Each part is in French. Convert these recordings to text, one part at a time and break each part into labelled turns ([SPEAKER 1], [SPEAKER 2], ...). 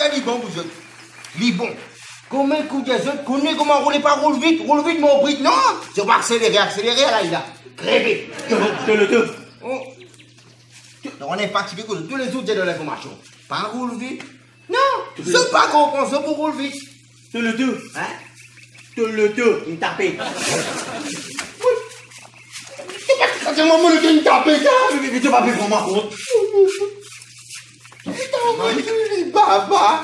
[SPEAKER 1] il est bon pour eux. Il est bon. Comment coup des autres, comment rouler pas, roule vite, mon bride. Non, je vais accélérer, là, il a. Crévé. On est fatigué que tous les autres j'ai de l'information. Pas roule vite. Non, c'est pas qu'on pense pour rouler vite.
[SPEAKER 2] Tout le tout.
[SPEAKER 1] Hein?
[SPEAKER 2] Tout le tout, il me tape.
[SPEAKER 1] C'est moi qui me tape,
[SPEAKER 2] mais tu vas pas prendre ma compte.
[SPEAKER 1] Baba.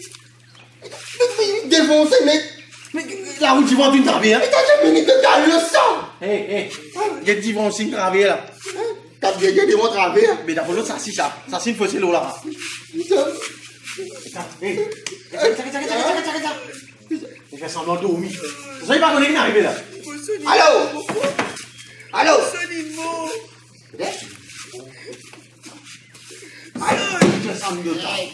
[SPEAKER 1] Défoncé, mec.
[SPEAKER 2] Mais la route, tu vas tu me taper, hein?
[SPEAKER 1] Mais t'as jamais mis de ta leçon.
[SPEAKER 2] Hé, il y a 10 vents aussi gravé là.
[SPEAKER 1] T'as bien dit de mon travail.
[SPEAKER 2] Mais d'abord, l'autre, ça, c'est une fausse l'eau là. Hé, je fais semblant de dormir. Vous savez pas qu'on est arrivé là?
[SPEAKER 1] Allô? Allô?
[SPEAKER 2] Je fais semblant de temps.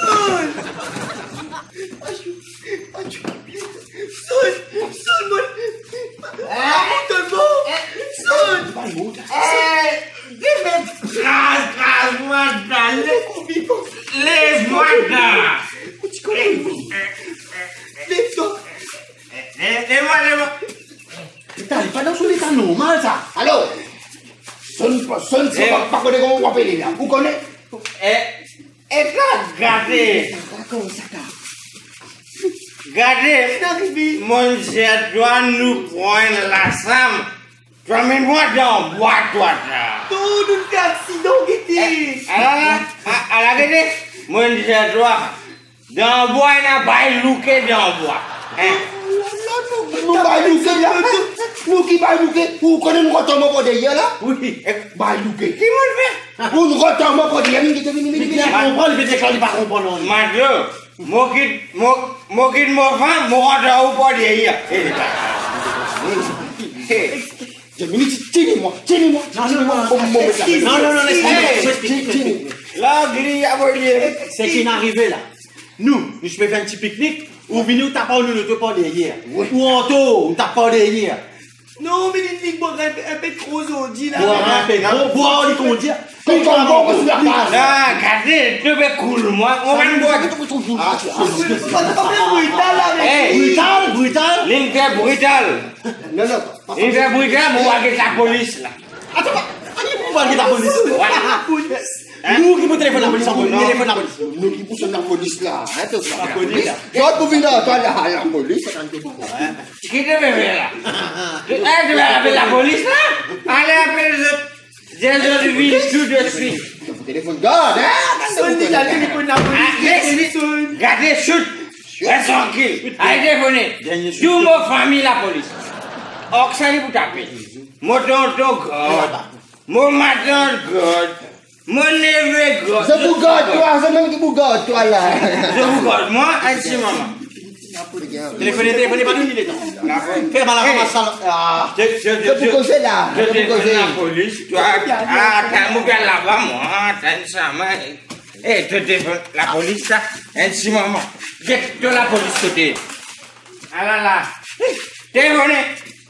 [SPEAKER 3] Laisse-moi là.
[SPEAKER 2] Putain, il est pas dans son état normal ça.
[SPEAKER 1] Allô? Sonne pas connaître comment on appelle là. Vous connaissez?
[SPEAKER 3] Regardez. Regardez, mon cher doit nous prendre la somme. Tu amènes-moi dans le bois, toi, là.
[SPEAKER 2] Tout nous fait accident, Kitty.
[SPEAKER 3] Alors, regardez, mon cher doit. Dans le bois, il n'a pas louqué dans le bois.
[SPEAKER 1] Nous baillouquer là. Nous qui baillouquer. Vous connaissez nous retournons pour derrière là?
[SPEAKER 3] Oui.
[SPEAKER 1] Baillouquer.
[SPEAKER 3] Qui me le fait?
[SPEAKER 1] Vous nous retournons pour derrière.
[SPEAKER 2] Mais qui a compris, il fait déclarer pas comprendre.
[SPEAKER 3] Madame, moi qui me femme, moi rentre au pas derrière.
[SPEAKER 1] Tiens-moi.
[SPEAKER 2] Non, laisse-moi.
[SPEAKER 3] La grille à voler.
[SPEAKER 2] C'est qui est arrivé là. Nous, je peux faire un petit pique-nique, ou venir, t'as pas nous ne pas derrière. Ou en taux, on t'a pas derrière.
[SPEAKER 4] Non, mais les filles boivent un peu trop aujourd'hui là.
[SPEAKER 2] Boire, on dit dire.
[SPEAKER 3] Regardez, tu veux cool, moi. On va nous boire.
[SPEAKER 2] Brutal.
[SPEAKER 3] L'inter brutal.
[SPEAKER 1] Non.
[SPEAKER 3] L'inter brutal, on va avec la police là.
[SPEAKER 2] Attends, on va aller la police. Nous qui vous téléphone la police, on téléphone la police.
[SPEAKER 1] Nous qui poussons la police là.
[SPEAKER 2] La police là.
[SPEAKER 1] Toi, tu viens là, la police.
[SPEAKER 3] Qui te fait là? Tu vas appeler la police là? Allez appeler les autres villes tout de suite.
[SPEAKER 1] Téléphone, garde,
[SPEAKER 4] Sonne la téléphone la police.
[SPEAKER 3] Regardez, chute. Reste tranquille. Allez téléphoner. Tout mon famille la police. Oxali pour taper. Mon tonton God. Mon matin God. Mon neveu God.
[SPEAKER 1] Je vous garde, toi, c'est même qui vous garde, toi là.
[SPEAKER 3] Je vous garde, moi, ainsi maman.
[SPEAKER 2] Téléphonez, pas nous il est temps. Fais mal à ça.
[SPEAKER 1] Je vous conseille là.
[SPEAKER 3] Je téléphone la police. Toi, t'as mon gars là-bas, moi, t'as ça, mais. Eh, tu téléphone la police, ça, ainsi maman. J'ai la police côté. Ah là. Téléphonez.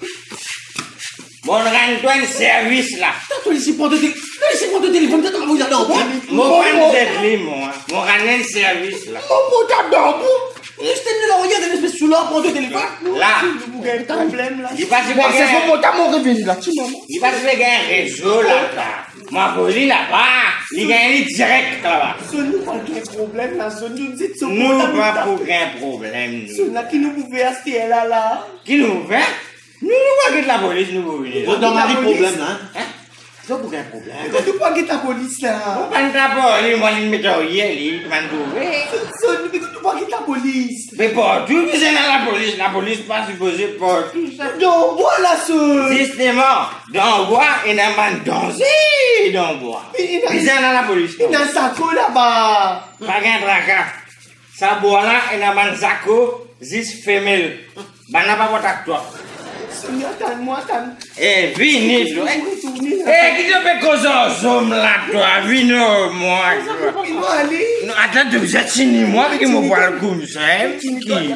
[SPEAKER 3] Mon rends-toi un service là.
[SPEAKER 2] Laissez prendre le téléphone, t'as travaillé là-dedans.
[SPEAKER 3] Mon rends mon rends un service là.
[SPEAKER 1] Mon pote d'or.
[SPEAKER 2] Je t'ai là, regarde, une espèce de soulard, prends le téléphone.
[SPEAKER 3] Là.
[SPEAKER 4] Vous avez un problème là.
[SPEAKER 3] Il passe
[SPEAKER 1] C'est mon pote à mon revenu là, tu m'as.
[SPEAKER 3] Il passe un réseau là. Ma police là-bas. Il gagne direct là-bas.
[SPEAKER 4] Sonne nous pas un problème là. Sonne nous dites son
[SPEAKER 3] Nous pas pour un problème.
[SPEAKER 4] Sonne là qui nous pouvait acheter là.
[SPEAKER 3] Qui nous fait? Nous pas que la police nous venir.
[SPEAKER 2] Vous dans un problème là.
[SPEAKER 3] Ça pour un problème.
[SPEAKER 4] Quand tu pas que ta police là.
[SPEAKER 3] Pas de police, moi je me trouve hier, je m'en trouve.
[SPEAKER 4] Sonne mais tu pas que ta police.
[SPEAKER 3] Mais pas tout, c'est dans la police pas supposée pas tout ça.
[SPEAKER 4] Non, voilà sonne.
[SPEAKER 3] Justement, dans le bois, il y a un danser dans le bois.
[SPEAKER 4] Mais
[SPEAKER 3] Ils sont dans la police.
[SPEAKER 4] il y a un saco là-bas.
[SPEAKER 3] Pas qu'un tracas. Ça boit là, il y a un saco, 10 femelles. Ben, n'a pas votre acteur.
[SPEAKER 4] Sonne, attends-moi.
[SPEAKER 3] Eh, vini, toi. Eh, qui te fait causer aux hommes là, toi? Vini, moi.
[SPEAKER 4] Il va aller.
[SPEAKER 3] Non, attends, vous êtes fini, moi, qui me voit comme ça, hein? Qui?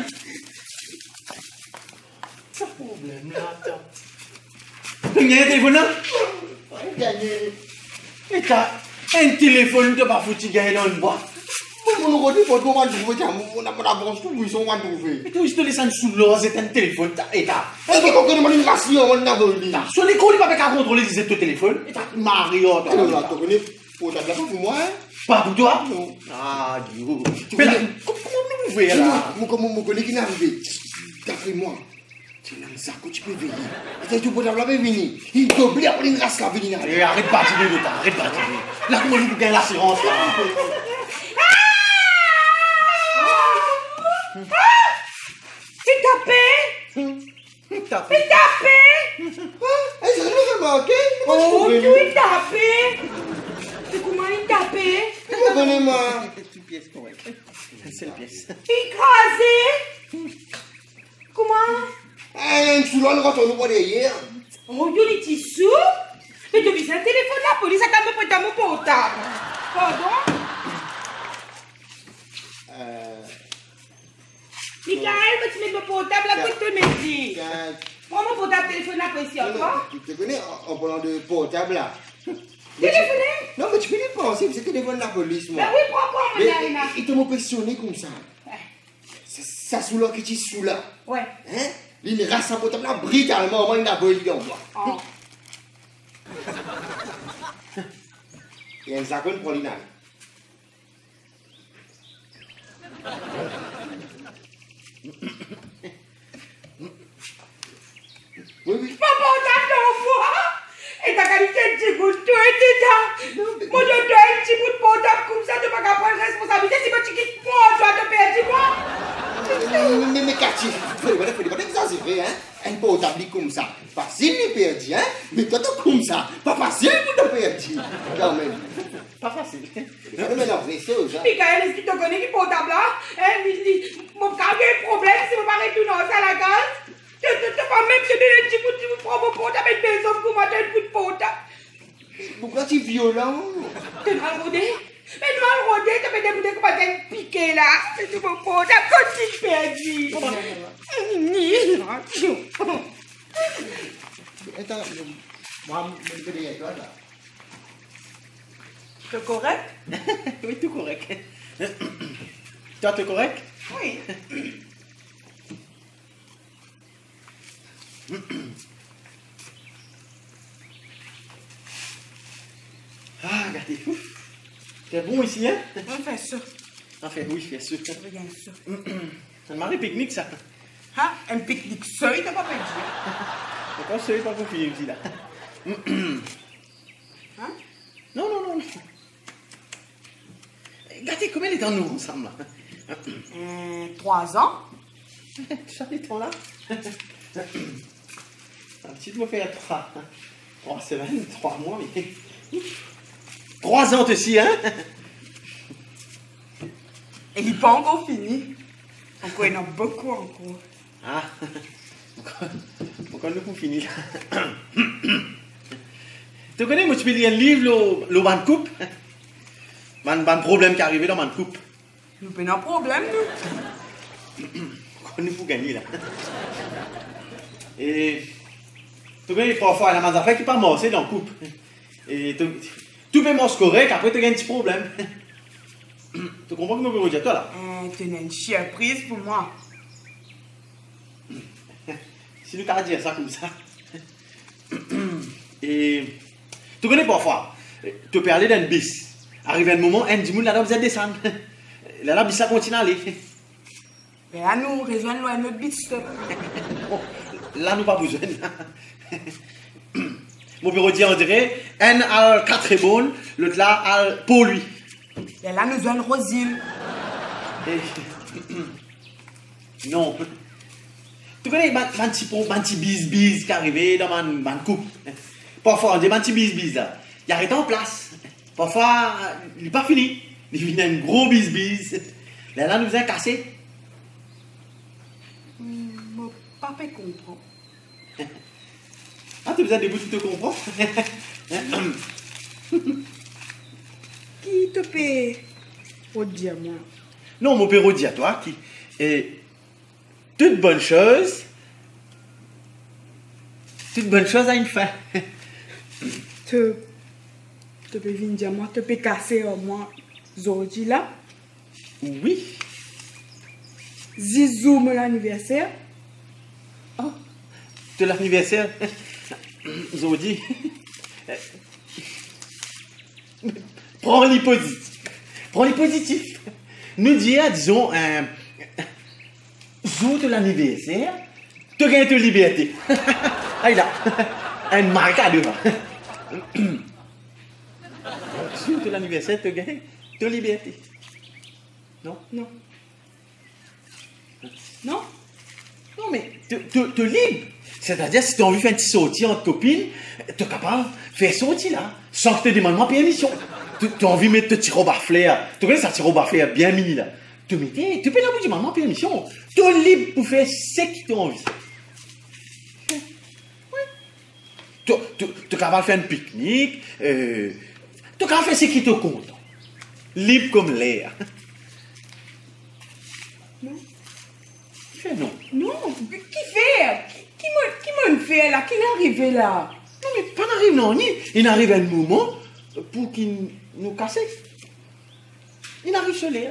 [SPEAKER 4] C'est un problème là, attends.
[SPEAKER 2] Tu as un téléphone là? Et t'as un téléphone, tu n'as pas foutu gagner dans une boîte.
[SPEAKER 1] On va trouver, on va trouver, on avance tout, ils sont on va trouver.
[SPEAKER 2] Mais tu veux laisser sous l'or, c'est un téléphone, et t'as.
[SPEAKER 1] Est-ce que quand on a une ration, on a volé?
[SPEAKER 2] Sur l'école, il va pas contrôler les téléphone, et t'as Mario,
[SPEAKER 1] Tu connais, pour ta place pour moi, hein?
[SPEAKER 2] pas pour toi?
[SPEAKER 1] Non.
[SPEAKER 2] Ah, Dieu. Mais là, comment nous pouvons là?
[SPEAKER 1] Moi, connais qui est arrivé. D'après moi, tu n'as ça que tu peux venir. Et tu peux la venir. Il peut oublier pour une race la venir.
[SPEAKER 2] Arrête pas de tirer de ta, arrête pas de tirer. Là, comment vous gagnez l'assurance là?
[SPEAKER 5] C'est tapé! C'est tapé!
[SPEAKER 1] Est-ce que vous remarquez?
[SPEAKER 5] Oh, tu es tapé! C'est comment il tapé?
[SPEAKER 1] Comment connais-moi?
[SPEAKER 2] C'est une pièce correcte. C'est une pièce.
[SPEAKER 5] Écrasé! Comment?
[SPEAKER 1] Un sous-l'on retourne pour derrière.
[SPEAKER 5] Oh, il y a des tissus? Mais tu as un téléphone de la police, ça t'a mis pour mon portable. Pardon? Michael, mais tu mets mon portable là, qu'est-ce que tu me dis? Prends mon portable, téléphone là, ici encore.
[SPEAKER 1] Tu te connais en parlant de portable là?
[SPEAKER 5] Téléphoner?
[SPEAKER 1] Non, mais tu peux y penser, c'est téléphone de la police, moi.
[SPEAKER 5] Ben oui, prends mon
[SPEAKER 1] Mais ils t'ont questionné comme ça. Ça sous là que tu sous là.
[SPEAKER 5] Ouais.
[SPEAKER 1] Hein? Il reste un portable là, brutalement, moi, il n'a pas eu en moi.
[SPEAKER 5] Oh.
[SPEAKER 1] Il y a un zakon pour l'inal. Oui, oui.
[SPEAKER 5] Mon portable d'enfant! Et ta qualité de petit bout de tout et tout ça! Moi, je dois un petit bout de portable comme ça, tu ne peux pas prendre responsabilité. Si tu quittes moi, tu vas te perdre, moi!
[SPEAKER 1] Mais quartier, il faut pas exagérer, hein? Un portable comme ça, facile de perdre, hein? Mais toi, tu comme ça, pas facile pour te perdre. Quand même.
[SPEAKER 2] Pas facile.
[SPEAKER 1] Il faut mélanger ça, hein?
[SPEAKER 5] Michael, est-ce que tu connais qui portable là? Mon cas, il y a un problème si je ne pas retourner ça à la case. Tu vas même te donner un petit bout de mon portable et des hommes comme un bout de portable.
[SPEAKER 1] Pourquoi tu es violent?
[SPEAKER 5] Tu es mal rodé? Mais tu mal rodé, tu fais des bouteilles comme un piqué là. C'est mon portable, quand tu perdu.
[SPEAKER 1] Attends, moi, je vais dire toi là.
[SPEAKER 5] C'est correct?
[SPEAKER 2] Oui, tout correct. Toi, tu es correct?
[SPEAKER 5] Oui.
[SPEAKER 2] Ah, regardez. C'est bon ici, hein?
[SPEAKER 5] On fait ça.
[SPEAKER 2] Enfin, oui, bien sûr.
[SPEAKER 5] Regarde ça.
[SPEAKER 2] C'est un mari pique-nique, ça.
[SPEAKER 5] Hein? Un pique-nique seul, tu vas pas dire.
[SPEAKER 2] C'est pas celui pas confié ici, là.
[SPEAKER 5] Hein?
[SPEAKER 2] Non, non, non. Regardez combien de temps nous ensemble, là.
[SPEAKER 5] 3 ans.
[SPEAKER 2] Ça fait temps là. Un petit me fait 3 semaines, 3 mois, mais. 3 ans aussi, hein?
[SPEAKER 5] Et il n'est pas encore fini. Encore, il y en a beaucoup encore.
[SPEAKER 2] Ah, encore nous pour finir là. Tu connais, moi, tu peux lire un livre, le ban coupe? Ban problème qui est arrivé dans ban coupe.
[SPEAKER 5] Nous avons un problème, nous.
[SPEAKER 2] Encore nous pour gagner là. Et tu connais, parfois, il y a des affaires qui ne pas morcer dans la coupe. Et tu peux morcer correct, après tu as un petit problème. Tu comprends ce que je veux dire, toi là?
[SPEAKER 5] Tu as une surprise pour moi.
[SPEAKER 2] Si nous avons dire ça comme ça. Et tu connais parfois, tu peux aller dans une bis. Arrivé un moment, un dimanche, là, vous êtes descendre. Là, la bis, ça continue à aller.
[SPEAKER 5] Mais là, nous rejoignons un autre bis.
[SPEAKER 2] Là, nous pas besoin. Mon bureau dit, on dirait, un a 4 est bon, l'autre là a pour lui.
[SPEAKER 5] Et là, nous avons Rosile.
[SPEAKER 2] Non. Tu connais, un petit bis qui est arrivé dans ma coupe. Parfois, on dit un petit bis là. Il arrête en place. Parfois, il n'est pas fini. Il vient un gros bis. Là, nous a cassé.
[SPEAKER 5] Mon papa comprend.
[SPEAKER 2] Ah, tu as besoin des bouts qui te comprends?
[SPEAKER 5] Qui te paie pour dire moi?
[SPEAKER 2] Non, mon père dit à toi qui est toute bonne chose a une fin.
[SPEAKER 5] Tu peux venir dire moi, tu peux casser au moins aujourd'hui là?
[SPEAKER 2] Oui.
[SPEAKER 5] Zizou, mon anniversaire.
[SPEAKER 2] Oh, de l'anniversaire. Zodi. Prends les positifs. Prends les positifs. Nous disons, jour de l'anniversaire, tu gagnes ta liberté. Ah, là, un marque à devant. Jour de l'anniversaire, tu gagnes ta liberté. Non?
[SPEAKER 5] Non. Non?
[SPEAKER 2] Non, mais tu es libre. C'est-à-dire, si tu as envie de faire un petit sortie entre copines, tu es capable de faire sortie là, sans que tu te demandes permission. Tu as envie de mettre ton petit robe à flair. Tu connais ça, petit robe à flair bien mini là. Tu peux la bout du maman permission. Tu es libre pour faire ce que tu as envie. Oui. Tu es capable de faire un pique-nique. Tu es capable de faire ce qui te compte. Libre comme l'air.
[SPEAKER 5] Non.
[SPEAKER 2] Fais non.
[SPEAKER 5] Non, qui fait? Qui m'a fait là? Qui est arrivé là?
[SPEAKER 2] Non, mais pas n'arrive non, ni. Il arrive un moment pour qu'il nous casse. Il arrive sur l'air.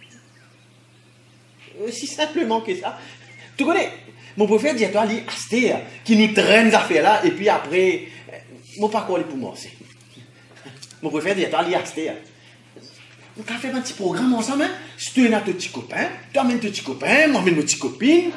[SPEAKER 2] Si simplement que ça. Tu connais, mon préféré dit à toi, lui, Astéa, qui nous traîne ces affaires-là, et puis après, mon pas quoi pour moi, c'est. Mon préféré dit à toi, lui, Astéa. On va faire un petit programme ensemble, hein? Si tu es là, ton petit copain, tu amènes ton petit copain, moi, amène nos petites copines.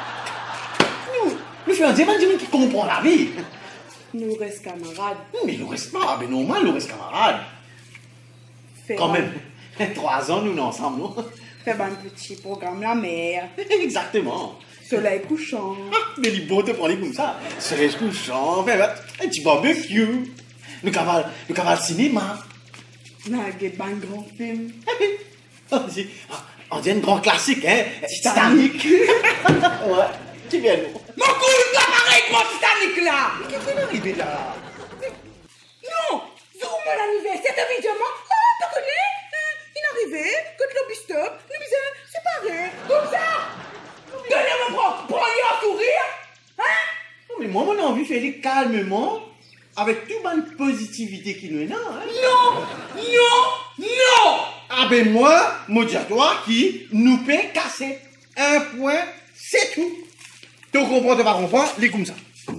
[SPEAKER 2] Nous faisons un diamant qui comprend la vie.
[SPEAKER 5] Nous restons camarades.
[SPEAKER 2] Mais nous restons pas, mais normal, nous restons camarades. Quand même, 3 ans, nous sommes ensemble, non?
[SPEAKER 5] Faire un petit programme la mer.
[SPEAKER 2] Exactement.
[SPEAKER 5] Soleil couchant.
[SPEAKER 2] Ah, mais les bons te prennent comme ça. Soleil couchant, un petit barbecue. Nous cavalons le cinéma.
[SPEAKER 5] Nagé ban grand film.
[SPEAKER 2] On dit un grand classique, hein? Titanic. Ouais, qui vient nous?
[SPEAKER 5] Mon coule, toi, arrête mon Titanic là!
[SPEAKER 2] Qu'est-ce qui est arrivé là?
[SPEAKER 5] Non! Sur mon anniversaire, évidemment. Oh, tu connais? Il est arrivé, quand le bus stop, nous bisons séparés. Comme ça! Donnez-moi prends-lui un sourire! Hein?
[SPEAKER 2] Non, mais moi, on a envie de faire les calmement, avec toute bonne positivité qui nous est là, hein?
[SPEAKER 5] Non! Non! Non!
[SPEAKER 2] Ah ben moi, dis-toi qui nous paie casser. Un point, c'est tout. Tu comprends, tu vas comprendre, les comme ça.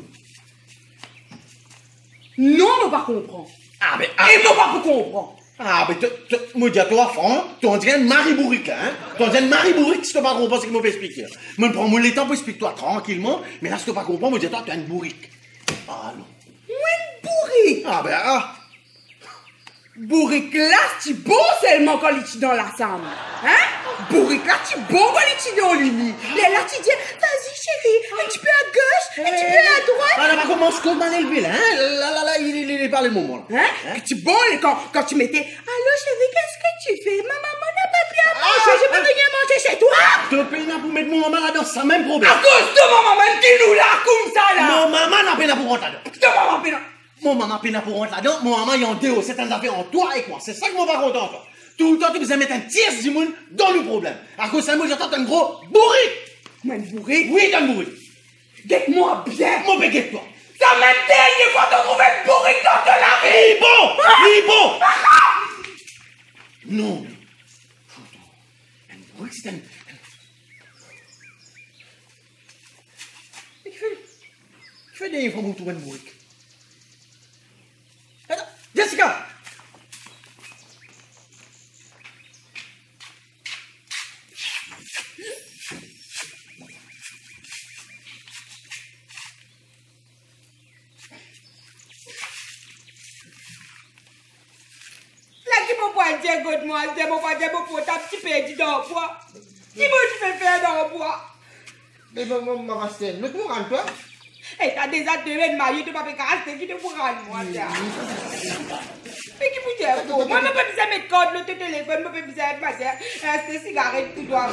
[SPEAKER 5] Non, on va pas comprendre.
[SPEAKER 2] Ah ben,
[SPEAKER 5] Et moi pas comprendre.
[SPEAKER 2] ah ben, dis-toi, Franck, tu en dirais un mari bourrique, hein? Tu en dirais un mari bourrique si tu pas comprendre ce qu'il m'a fait expliquer. Moi, je prends le temps pour expliquer toi tranquillement, mais là, si tu pas comprendre, dis-toi, tu es une bourrique. Ah non.
[SPEAKER 5] Moi, une bourrique.
[SPEAKER 2] Ah ben, ah.
[SPEAKER 5] Bourrique là, tu bon seulement quand il est dans la chambre. Hein? Bourrique là, tu bon quand il est dans l'uni. Et là, tu dis, vas-y chérie, un petit peu à gauche, un petit peu à droite.
[SPEAKER 2] Ah là, on commence comme un élevé, là, hein? Là, il est pas le moment, là.
[SPEAKER 5] Hein? Tu bon quand tu mettais, allô chérie, qu'est-ce que tu fais? Ma maman n'a pas bien mangé, je peux venir manger chez toi.
[SPEAKER 2] Tu payes pour mettre mon maman là-dedans, c'est le même problème.
[SPEAKER 5] À cause de ma maman, dis-nous là, comme ça là.
[SPEAKER 2] Mon maman n'a pas pour rentrer là-dedans.
[SPEAKER 5] De maman, pina.
[SPEAKER 2] Mon maman peine pour rentrer là-dedans, mon maman il y a en deux, c'est un affaire en toi et moi. C'est ça que moi pas content, toi. Tout le temps, tu veux mettre un tiers du monde dans le problème. À cause de ça, moi j'entends un gros bourrique.
[SPEAKER 5] Mais bourrique?
[SPEAKER 2] Oui, t'es un bourrique.
[SPEAKER 5] Guette-moi bien.
[SPEAKER 2] Mon béguette toi.
[SPEAKER 5] Ça m'a dernière fois de trouver une bourrique dans de la vie.
[SPEAKER 2] Bon. Non. Un bourrique, c'est un... Tu fais des fois pour trouver un bourrique. Attends, Jessica!
[SPEAKER 5] Là, qui m'a pas dit, écoute-moi, c'est mon pas dire, mon t'as petit perdu dans le bois. Qui m'a dit, fais faire dans le bois?
[SPEAKER 1] Mais maman, Rastelle, mais comment rentre-toi?
[SPEAKER 5] Et t'as déjà deux de mariés, tu vas pas faire qui te pourra, moi, ça. Mais qui vous dit, moi, je peux pas mettre code, le téléphone, je peux pas passer, c'est cigarette, tout doit.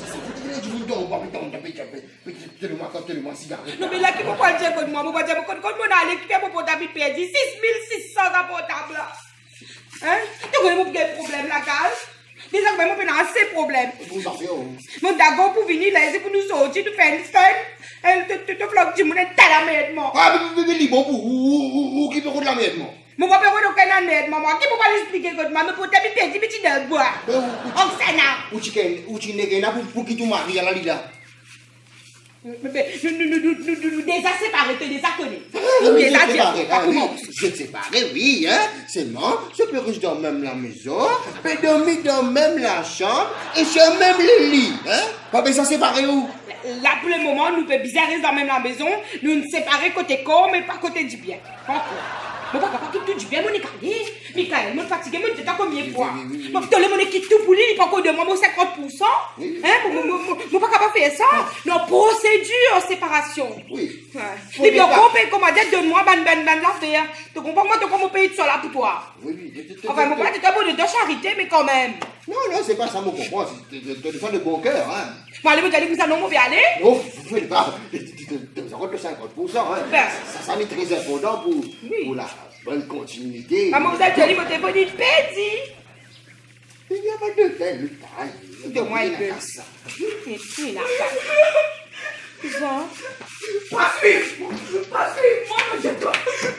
[SPEAKER 1] Tenez-moi, cigarette.
[SPEAKER 5] Non, mais là, qui m'a pas dit, écoute-moi, moi, je quand on allait quitter mon portable perdu, 6600 à portable, là. Hein? Tu connais mon problème, la case? Déjà, moi, je n'ai assez de problèmes. Mon dagon pour venir là, c'est pour nous sortir, nous faire une scène. Elle te floque du monde, t'as la merde, moi.
[SPEAKER 1] Ah, mais bon, ou qui peut de la merde, moi?
[SPEAKER 5] Mon papa va donc un aide, maman. Qui peut pas l'expliquer que maman peut t'habiller petit de bois. On s'en a.
[SPEAKER 1] Ou tu n'es pas pour qui tu maries à la Lila.
[SPEAKER 5] Nous déjà séparés, tu déjà connus.
[SPEAKER 1] Oui, je séparé, oui, hein. Seulement, je peux rester dans même la maison, peux dormir dans même la chambre et sur même le lit, hein. Pas besoin de séparer où?
[SPEAKER 5] Là, pour le moment, nous pouvons bizarrer dans même la maison, nous nous séparer côté corps, mais pas côté du bien. Encore. Mon papa tout du bien, mon écarté. Michael, mon fatigué, mon t'as combien de fois? Mon petit le mon quitte tout pour lui, il pas encore de moi, mon 50%. Hein, mon papa pas faire ça. Non, procédure séparation.
[SPEAKER 1] Oui.
[SPEAKER 5] Et bien, on paye comme dette, donne-moi, ban l'affaire. Tu comprends, moi, tu comprends mon pays de là pour toi.
[SPEAKER 1] Oui.
[SPEAKER 5] Enfin, mon papa, tu t'as beau de charité, mais quand même.
[SPEAKER 1] Non, c'est pas ça, mon comprends. C'est de faire de bon cœur, hein.
[SPEAKER 5] Bon, allez, vous allez vous annoncer, on va aller.
[SPEAKER 1] Non, vous faites pas. Tu rentres le 50%, hein. Ça n'est très important pour la bonne continuité.
[SPEAKER 5] Maman, vous avez dit, vous avez dit, pédi.
[SPEAKER 1] Il n'y a pas de tel taille.
[SPEAKER 5] De moi, il peut.
[SPEAKER 1] Ça.
[SPEAKER 5] Il n'a pas. Jean.
[SPEAKER 4] Pas suivre, moi, je dois.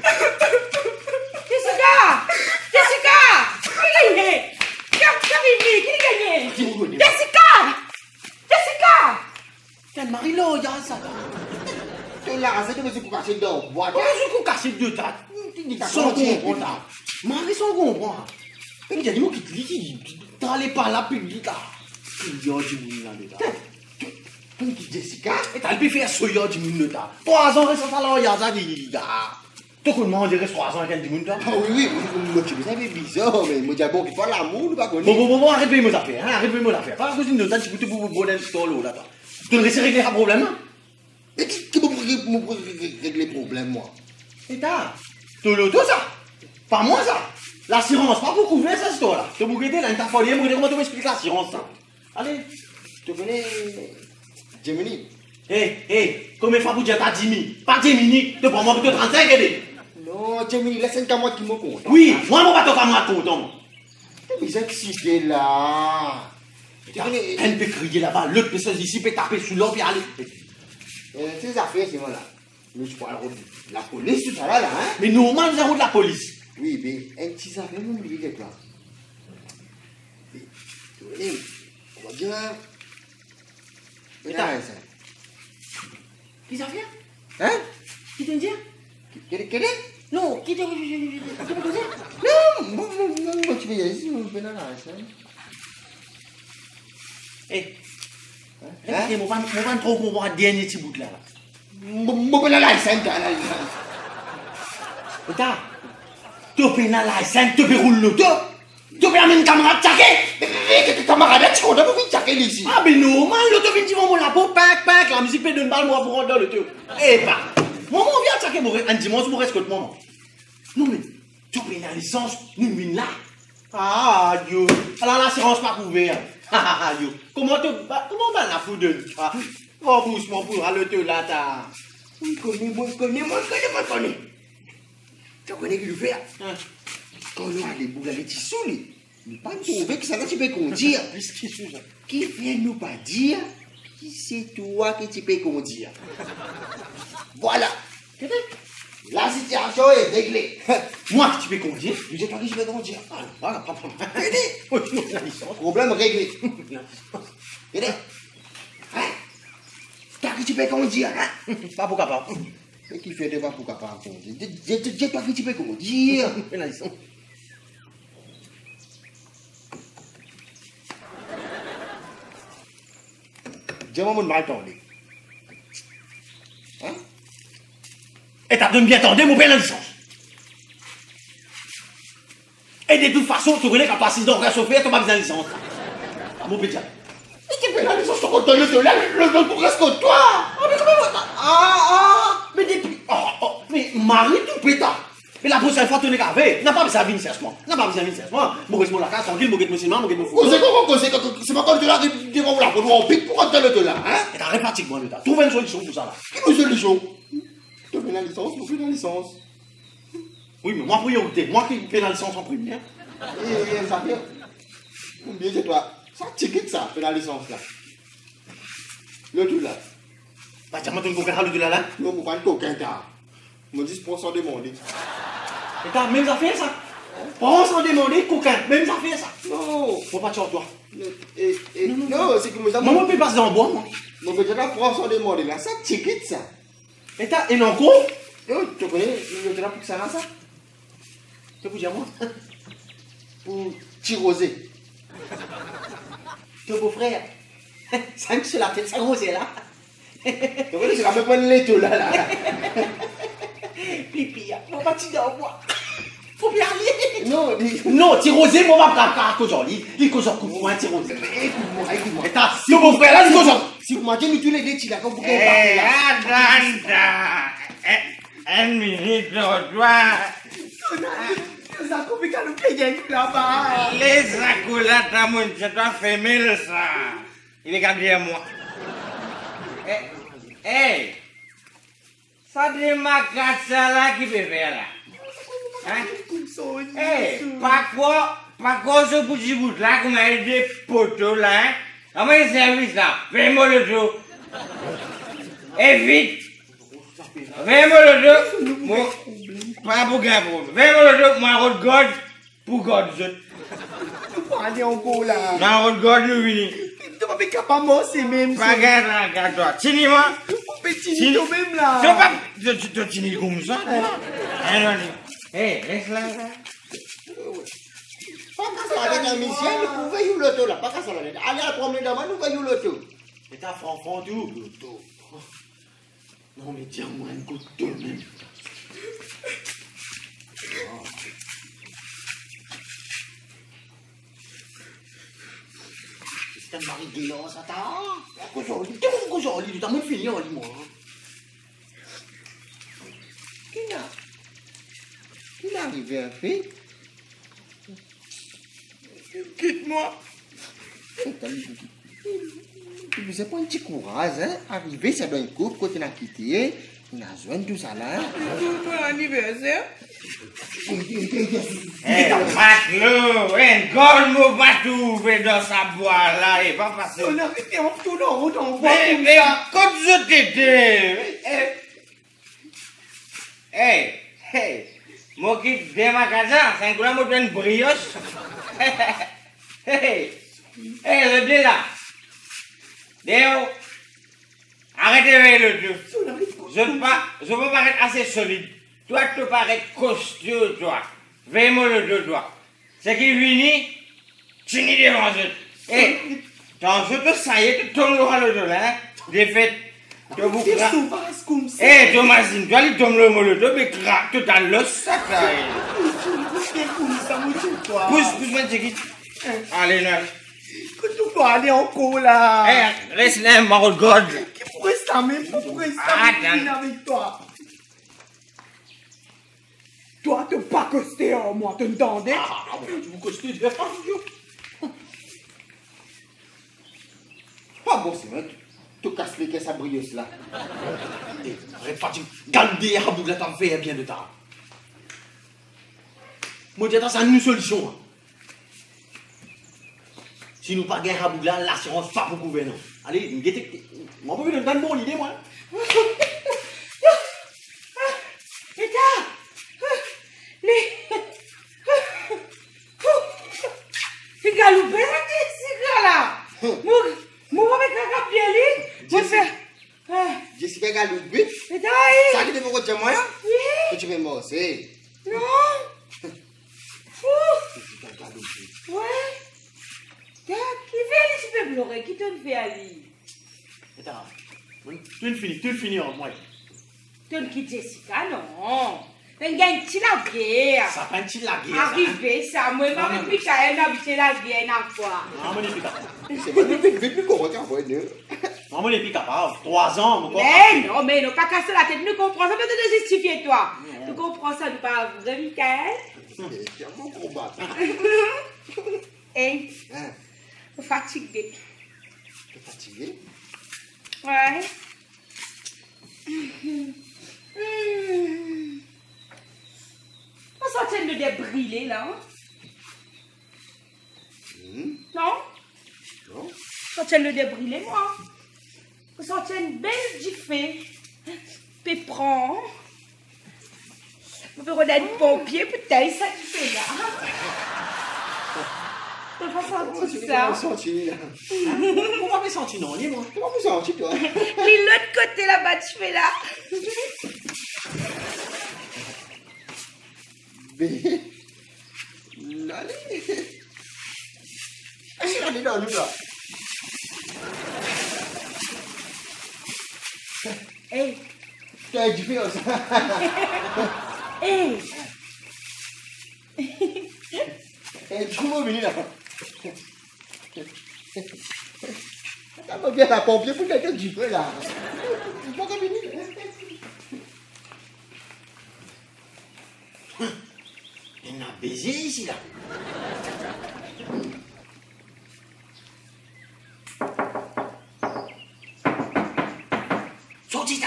[SPEAKER 5] Jessica! Qui a gagné? Qui a gagné? Jessica!
[SPEAKER 2] Tiens, Marie-Lo, il y a ça.
[SPEAKER 1] Tu l'as rasé, tu me suis caché dans le bois.
[SPEAKER 2] Je suis caché deux tas. Sans comprendre. Marie, sans comprendre. Il y a des mots qui te disent, t'allais pas là, puis il y a du monde là-dedans.
[SPEAKER 1] Jessica?
[SPEAKER 2] Et t'as pu faire ce y'a du monde là. 3 ans, reste à l'heure, il y a ça, il y a. Tout le monde dirait 3 ans, il y a du monde là.
[SPEAKER 1] Ah oui, moi, tu me savais bizarre, mais moi, j'ai bon qu'il faut l'amour, pas connu.
[SPEAKER 2] Bon, arrête-moi mes affaires, hein, arrête-moi mes affaires. Pas à cause d'une note, tu peux te bonner le stolo là-dedans. Tu devrais régler un problème, hein?
[SPEAKER 1] Mais qui peut régler le problème, moi?
[SPEAKER 2] Et t'as, tout ça. Pas moi, ça. L'assurance, pas pour couvrir cette histoire-là. Tu peux aider là, t'as fallu, comment tu m'expliques l'assurance, ça? Allez.
[SPEAKER 1] Tu connais Gemini?
[SPEAKER 2] Combien de fois pour dire t'as 10 000? Pas 10 000, tu prends moi pour te 35 aider.
[SPEAKER 1] Non, Gemini, laisse un moi qui me compte.
[SPEAKER 2] Oui, moi, je ne vais pas te moi compte.
[SPEAKER 1] Mais j'ai excité là.
[SPEAKER 2] Elle peut crier là-bas, l'autre peut se ici, peut taper sous l'eau, puis aller.
[SPEAKER 1] Ces affaires, c'est moi là. Mais je prends la police, tout ça là, hein?
[SPEAKER 2] Mais normal, nous avons de la police.
[SPEAKER 1] Oui, mais un petit affaire, vous m'oubliez quelque part. On va dire.
[SPEAKER 5] Qui ça fait?
[SPEAKER 1] Hein?
[SPEAKER 5] Qui te dit?
[SPEAKER 1] Quel est?
[SPEAKER 5] Non, qui te dit?
[SPEAKER 1] Non, moi, tu veux y aller ici, on peut dans la chaîne.
[SPEAKER 2] Je ne vais pas trop comprendre le dernier petit bout là.
[SPEAKER 1] Moi, je vais dans la chaîne,
[SPEAKER 2] tu peux dans la scène, tu peux rouler l'auto, tu peux amener une camarade tchaké.
[SPEAKER 1] Mais camarade, tu connais pas qui tchaké ici?
[SPEAKER 2] Ah, mais normal, l'auto vient dire, la peau, pac, la musique peut donner balle, moi, pour rentrer dans l'auto. Eh bah, moi, on vient tchaké, un dimanche, pour rester contre moi. Non, mais, tu peux la licence, nous, une là. Ah, yo, alors l'assurance pas couverte. Ah, yo, comment la foudre de toi? Oh, pousse-moi pour à l'auto là, t'as.
[SPEAKER 1] Moi, je connais. Tu connais qui le fait? Quand on a les boules, les tissus, il n'est pas trouvé que ça là, tu peux conduire. Qui vient nous pas dire que c'est toi qui tu peux conduire? Voilà. La situation est réglée.
[SPEAKER 2] Moi, tu peux conduire?
[SPEAKER 1] C'est toi qui tu peux conduire.
[SPEAKER 2] Voilà, pas de problème. La licence.
[SPEAKER 1] Problème réglé. Toi qui tu peux conduire, hein?
[SPEAKER 2] Pas pour capable.
[SPEAKER 1] Mais qui fait pas pour capable conduire? Dis toi qui tu peux conduire.
[SPEAKER 2] La licence.
[SPEAKER 1] Dis-moi mon mal tourné. Hein?
[SPEAKER 2] Et t'as bien entendu, mon père, la licence. Et de toute façon, tu connais quand tu assises dans le chauffeur, tu n'as pas besoin de licence. Mon père.
[SPEAKER 1] Et tu fais la licence, tu donnes le pour reste contre toi.
[SPEAKER 2] Mais comment? Mais depuis. Mais Marie, tout pétard. Mais la prochaine fois, tu n'es qu'à faire. N'a pas besoin de cherchement. N'a pas besoin de cherchement. Maurice Moulaka, tranquille, Maurice Moussilman, Maurice Moussilman.
[SPEAKER 1] C'est pas comme de là, devant la on pique pour rentrer le là, hein?
[SPEAKER 2] Et t'as répartiquement le tas. Trouve une solution pour ça là.
[SPEAKER 1] Quelle solution? Tu fais la licence, tu fais la licence.
[SPEAKER 2] Oui, mais moi, priorité. Moi qui fais la licence en premier.
[SPEAKER 1] Et ça fait. Combien c'est toi? Ça ticket ça, fais la licence là. Le tout là.
[SPEAKER 2] Bah, tiens, moi, tu me comprends le tout là là?
[SPEAKER 1] Non, vous parlez aucun cas. Mon 10% demandé.
[SPEAKER 2] Et t'as même affaire ça. Pas sans demander coquin, même affaire ça.
[SPEAKER 1] Non.
[SPEAKER 2] Faut pas te toi.
[SPEAKER 1] Non, c'est que moi,
[SPEAKER 2] Maman peut passer dans le bois, moi.
[SPEAKER 1] non, mais je vais prendre sans demander là. Ça, ticket ça.
[SPEAKER 2] Et t'as un encore.
[SPEAKER 1] Non, tu connais, je te là pour que ça là, ça.
[SPEAKER 2] C'est pour dire moi.
[SPEAKER 1] Pour tiroser.
[SPEAKER 2] Ton beau-frère. Ça me sur la tête, ça rosé là.
[SPEAKER 1] Tu connais, c'est quand même pas une lettre là.
[SPEAKER 2] Pipi, on va tirer au bois. Faut bien aller.
[SPEAKER 1] Non,
[SPEAKER 2] Non, tirosé, moi, ma caca, qu'aujourd'hui. Il cause un coup de poing, tirosé.
[SPEAKER 1] écoute-moi.
[SPEAKER 2] Et t'as, ton beau-frère là, il cause un.
[SPEAKER 1] Si vous m'avez mis tous les deux, tu l'as comme vous
[SPEAKER 3] Eh, attends. Une minute, toi.
[SPEAKER 4] Ça coupe qu'à nous payer là-bas.
[SPEAKER 3] Les accoulates à mon je dois fermer ça. Il est gardé à moi. Eh, ça démarque ça là qui peut faire là. Hein? Eh, pas quoi ce petit bout là qu'on a des poteaux là. Hein? Comment il service là? Fais-moi le dos. Et vite. Fais-moi le dos. Moi, pas pour gagner. Fais-moi le dos. Moi, je regarde pour garder.
[SPEAKER 4] Allez encore là.
[SPEAKER 3] Moi, je regarde le vini.
[SPEAKER 4] Tu vas pas capable de c'est même ça.
[SPEAKER 3] Pas gagner, regarde-toi. Tini-moi.
[SPEAKER 4] Petit toi même là.
[SPEAKER 3] Tu vas pas. Tu tini comme ça. Alors, hé, laisse là.
[SPEAKER 1] Pas qu'à ça avec un musicien, nous pouvons y l'auto là. Pas qu'à ça là. Allez à promener dans nous voyons l'auto.
[SPEAKER 2] Et t'as franc tout. Non, mais tiens-moi un coup de deux même. C'est un mari déant, ça t'a. Qu'aujourd'hui, tu t'as même fini en lit, moi.
[SPEAKER 1] Il est arrivé un fait.
[SPEAKER 4] Quitte-moi.
[SPEAKER 1] Tu ne sais pas un petit courage, hein? Arrivé, ça doit une coupe, quand tu as quitté, il a besoin de tout ça là.
[SPEAKER 4] Ton anniversaire.
[SPEAKER 3] Hé, matelot, un gomme va trouver dans sa boîte là, et pas passer.
[SPEAKER 4] On a fait un tour en route en bois.
[SPEAKER 3] Mais, quand je t'étais. Hé, moi qui démarque c'est un gros mot d'une brioche. Hé, le dé là. Déo, arrêtez avec le deux. Je peux paraître assez solide. Toi, tu parais costaud, toi. Fais-moi le deux, toi. C'est qui finit, tu n'y devant eux. Hé, quand je te saillais, tu tombes le dos là, hein. Défaite. Tu vous craques.
[SPEAKER 4] Comme ça.
[SPEAKER 3] Hé, Thomasine, tu vas lui tomber le molotov et craque tout à l'os, ça, ça. Pousse-moi, Tchiki. Allez, non.
[SPEAKER 4] Que tu dois aller encore là.
[SPEAKER 3] Hé, reste là, ma regarde.
[SPEAKER 4] Qui pourrait ça même? Pourquoi ça
[SPEAKER 3] Attends.
[SPEAKER 4] avec toi? Toi, tu pas costé en moi, tu entendais?
[SPEAKER 2] Ah, tu vous costez de faire
[SPEAKER 1] Pas bon, c'est vrai. Tu casses les caisses à brioche là.
[SPEAKER 2] Arrête fatigue. Gardez à bout de la t'en fait bien de temps. Moi, j'ai c'est une solution. Si nous pas gagnons à bout de là, l'assurance pas pour le gouvernement. Allez, nous guettez. Moi, je vais donner une bonne idée, moi.
[SPEAKER 5] Les galoupés, c'est ça là. Moi, avec la capielle, moi, c'est.
[SPEAKER 1] Jessica Galoubi,
[SPEAKER 5] Et
[SPEAKER 1] ça qui te fait quoi, moi?
[SPEAKER 5] oui.
[SPEAKER 1] Que tu veux morcer?
[SPEAKER 5] Non.
[SPEAKER 1] Jessica Galoubi.
[SPEAKER 5] Ouais. Qui fait les super pleurer? Qui te fait aller?
[SPEAKER 2] Attends. Tu le finis en moi.
[SPEAKER 5] Tu ne quittes Jessica, non. Mais il y a un petit la guerre.
[SPEAKER 2] Ça fait un petit la guerre.
[SPEAKER 5] Arrivé, ça. Moi, ma avec Michael, habité la guerre, n'a quoi.
[SPEAKER 2] Non, moi, je suis capable.
[SPEAKER 1] C'est pas vite, qu'on regarde, ouais, non?
[SPEAKER 2] Non, moi, je suis capable. 3 ans, mon
[SPEAKER 5] Mais non, pas casser la tête. Nous comprenons ça, peut te justifier, toi. Tu comprends ça, nous pas vrai, Michael?
[SPEAKER 1] C'est un bon combat.
[SPEAKER 5] Hein?
[SPEAKER 1] Hein?
[SPEAKER 5] Fatigué.
[SPEAKER 1] T'es fatigué?
[SPEAKER 5] Ouais. On sortait de débriller là. Hein? Non?
[SPEAKER 1] Non?
[SPEAKER 5] On sortait de débriller, moi. On sortait une belle jiffée. Péprant. Je peux regarder un pompier pour tailler ça qui fait là. Tu vas sentir ça.
[SPEAKER 2] Comment me sentir non, moi?
[SPEAKER 1] Comment vous sentez, toi?
[SPEAKER 5] L'autre côté là-bas, tu fais là.
[SPEAKER 1] Mais... Allez. Allez dans nous, là.
[SPEAKER 5] Hey.
[SPEAKER 1] T'as différence.
[SPEAKER 5] Hey.
[SPEAKER 1] Et tu m'as venu là. T'as pas bien la pompier pour quelqu'un du feu là. Tu peux pas venir.
[SPEAKER 2] Il a baisé ici là. Sorti là.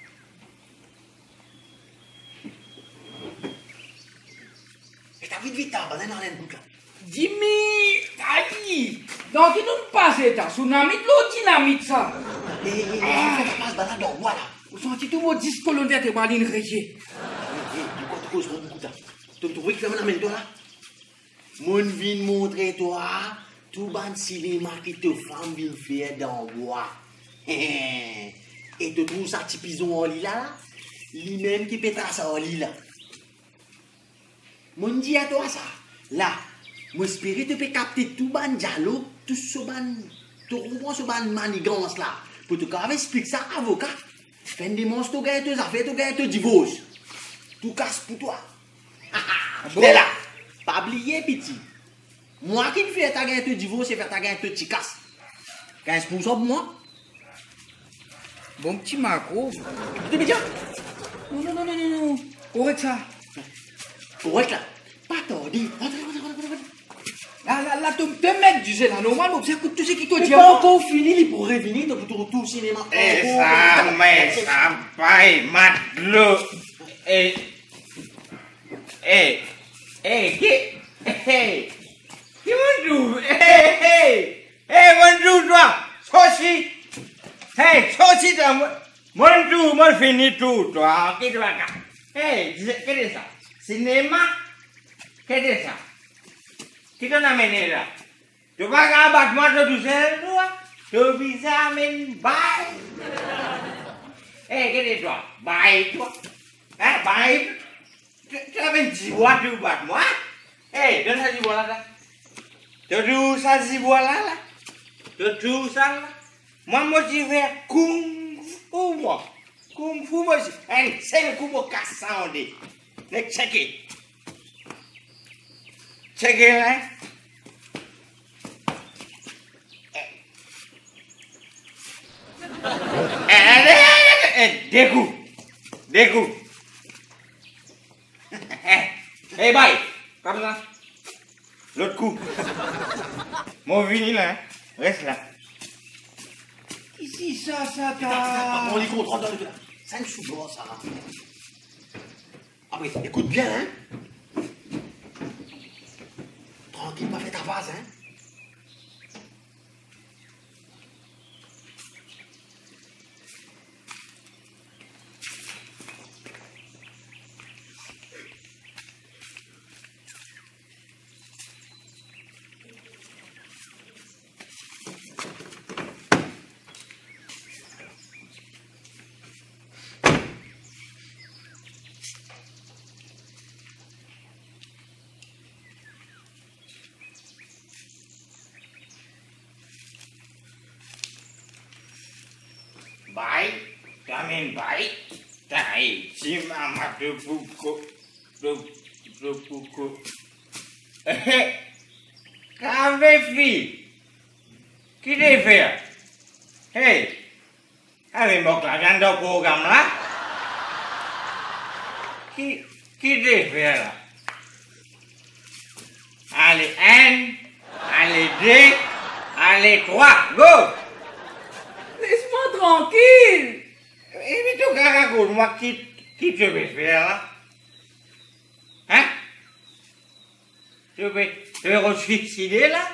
[SPEAKER 2] Et t'as vite t'as abandonné dans les boucles là.
[SPEAKER 5] Jimmy, aïe. Donc, il nous passe ça. Tsunami, l'eau dynamite ça.
[SPEAKER 2] Fais ta place banane dans le bois là.
[SPEAKER 5] Vous sentez tout vos 10 colonnes vertébrales régies.
[SPEAKER 2] Du coup, tu causes beaucoup là. Tu trouves que tu m'amènes toi là? Mon vin montrer toi tout ban cinéma qui te femme vient faire dans le bois. Et tu trouves ça petit pison en lit là? Lui-même qui pétra ça en lit là. Mon dit à toi ça. Là, moi espère que tu peux capter tout ban dialogue, tout ce ban, tout ce ban manigance là. Pour te expliquer ça avocat. Fin de monstre, tu gagnes tes affaires, tu gagnes tes divorces. Tout casse pour toi. C'est là. Pas oublier, petit. Moi qui me fais ta gagner tes divorces et faire ta gagner tes petits casses. 15% pour moi.
[SPEAKER 5] Bon petit macro.
[SPEAKER 2] Tu veux dire?
[SPEAKER 5] Non. Correct ça.
[SPEAKER 2] Correct là. Pas tordu.
[SPEAKER 5] Là, tu me mets du zèle là. Normalement, c'est tout ce qui te dit.
[SPEAKER 2] Tu pas encore fini, il pourrait venir, donc tu retournes au cinéma.
[SPEAKER 3] Ça, mais ça paye, matelot. Qui m'en m'en toi. Sorti. Sorti, toi. M'en fini tout, toi. Qui te va faire? Qu'est-ce que c'est ça? Cinéma? Qu'est-ce que c'est ça? Qui t'en amène là? Tu vas abattre moi de tout seul, toi? Tu vis à m'en bye. Qu'est-ce que c'est toi? Bye, toi. Hein, bye. Tu as un jibois, tu bats moi? Donne ça jibois là. Tu trouves ça jibois là? Tu trouves ça là? Moi, je vais kung fu, moi. Kung fu, moi. C'est le coup pour casser ça, on dit. Check it, hein? Dégoût. Bye. Comme ça. L'autre coup. Mon vinyle, hein? Reste là.
[SPEAKER 5] Ici, ça,
[SPEAKER 2] On les contrôle dans le là. Ça ne fout pas, ça. Après, écoute bien, hein? Tranquille, pas fait ta base, hein?
[SPEAKER 3] Bye. Come in, bye. Tai, si mama de buku. Qu'avez fi? Qui te fait? Hey, avez mon l'argent dans le programme là? Qui te fait là? Allez, 1, allez 2, allez 3, go!
[SPEAKER 5] Laisse-moi tranquille.
[SPEAKER 3] Et tu raconte moi qui te veut faire là? Hein? Tu veux suicider là?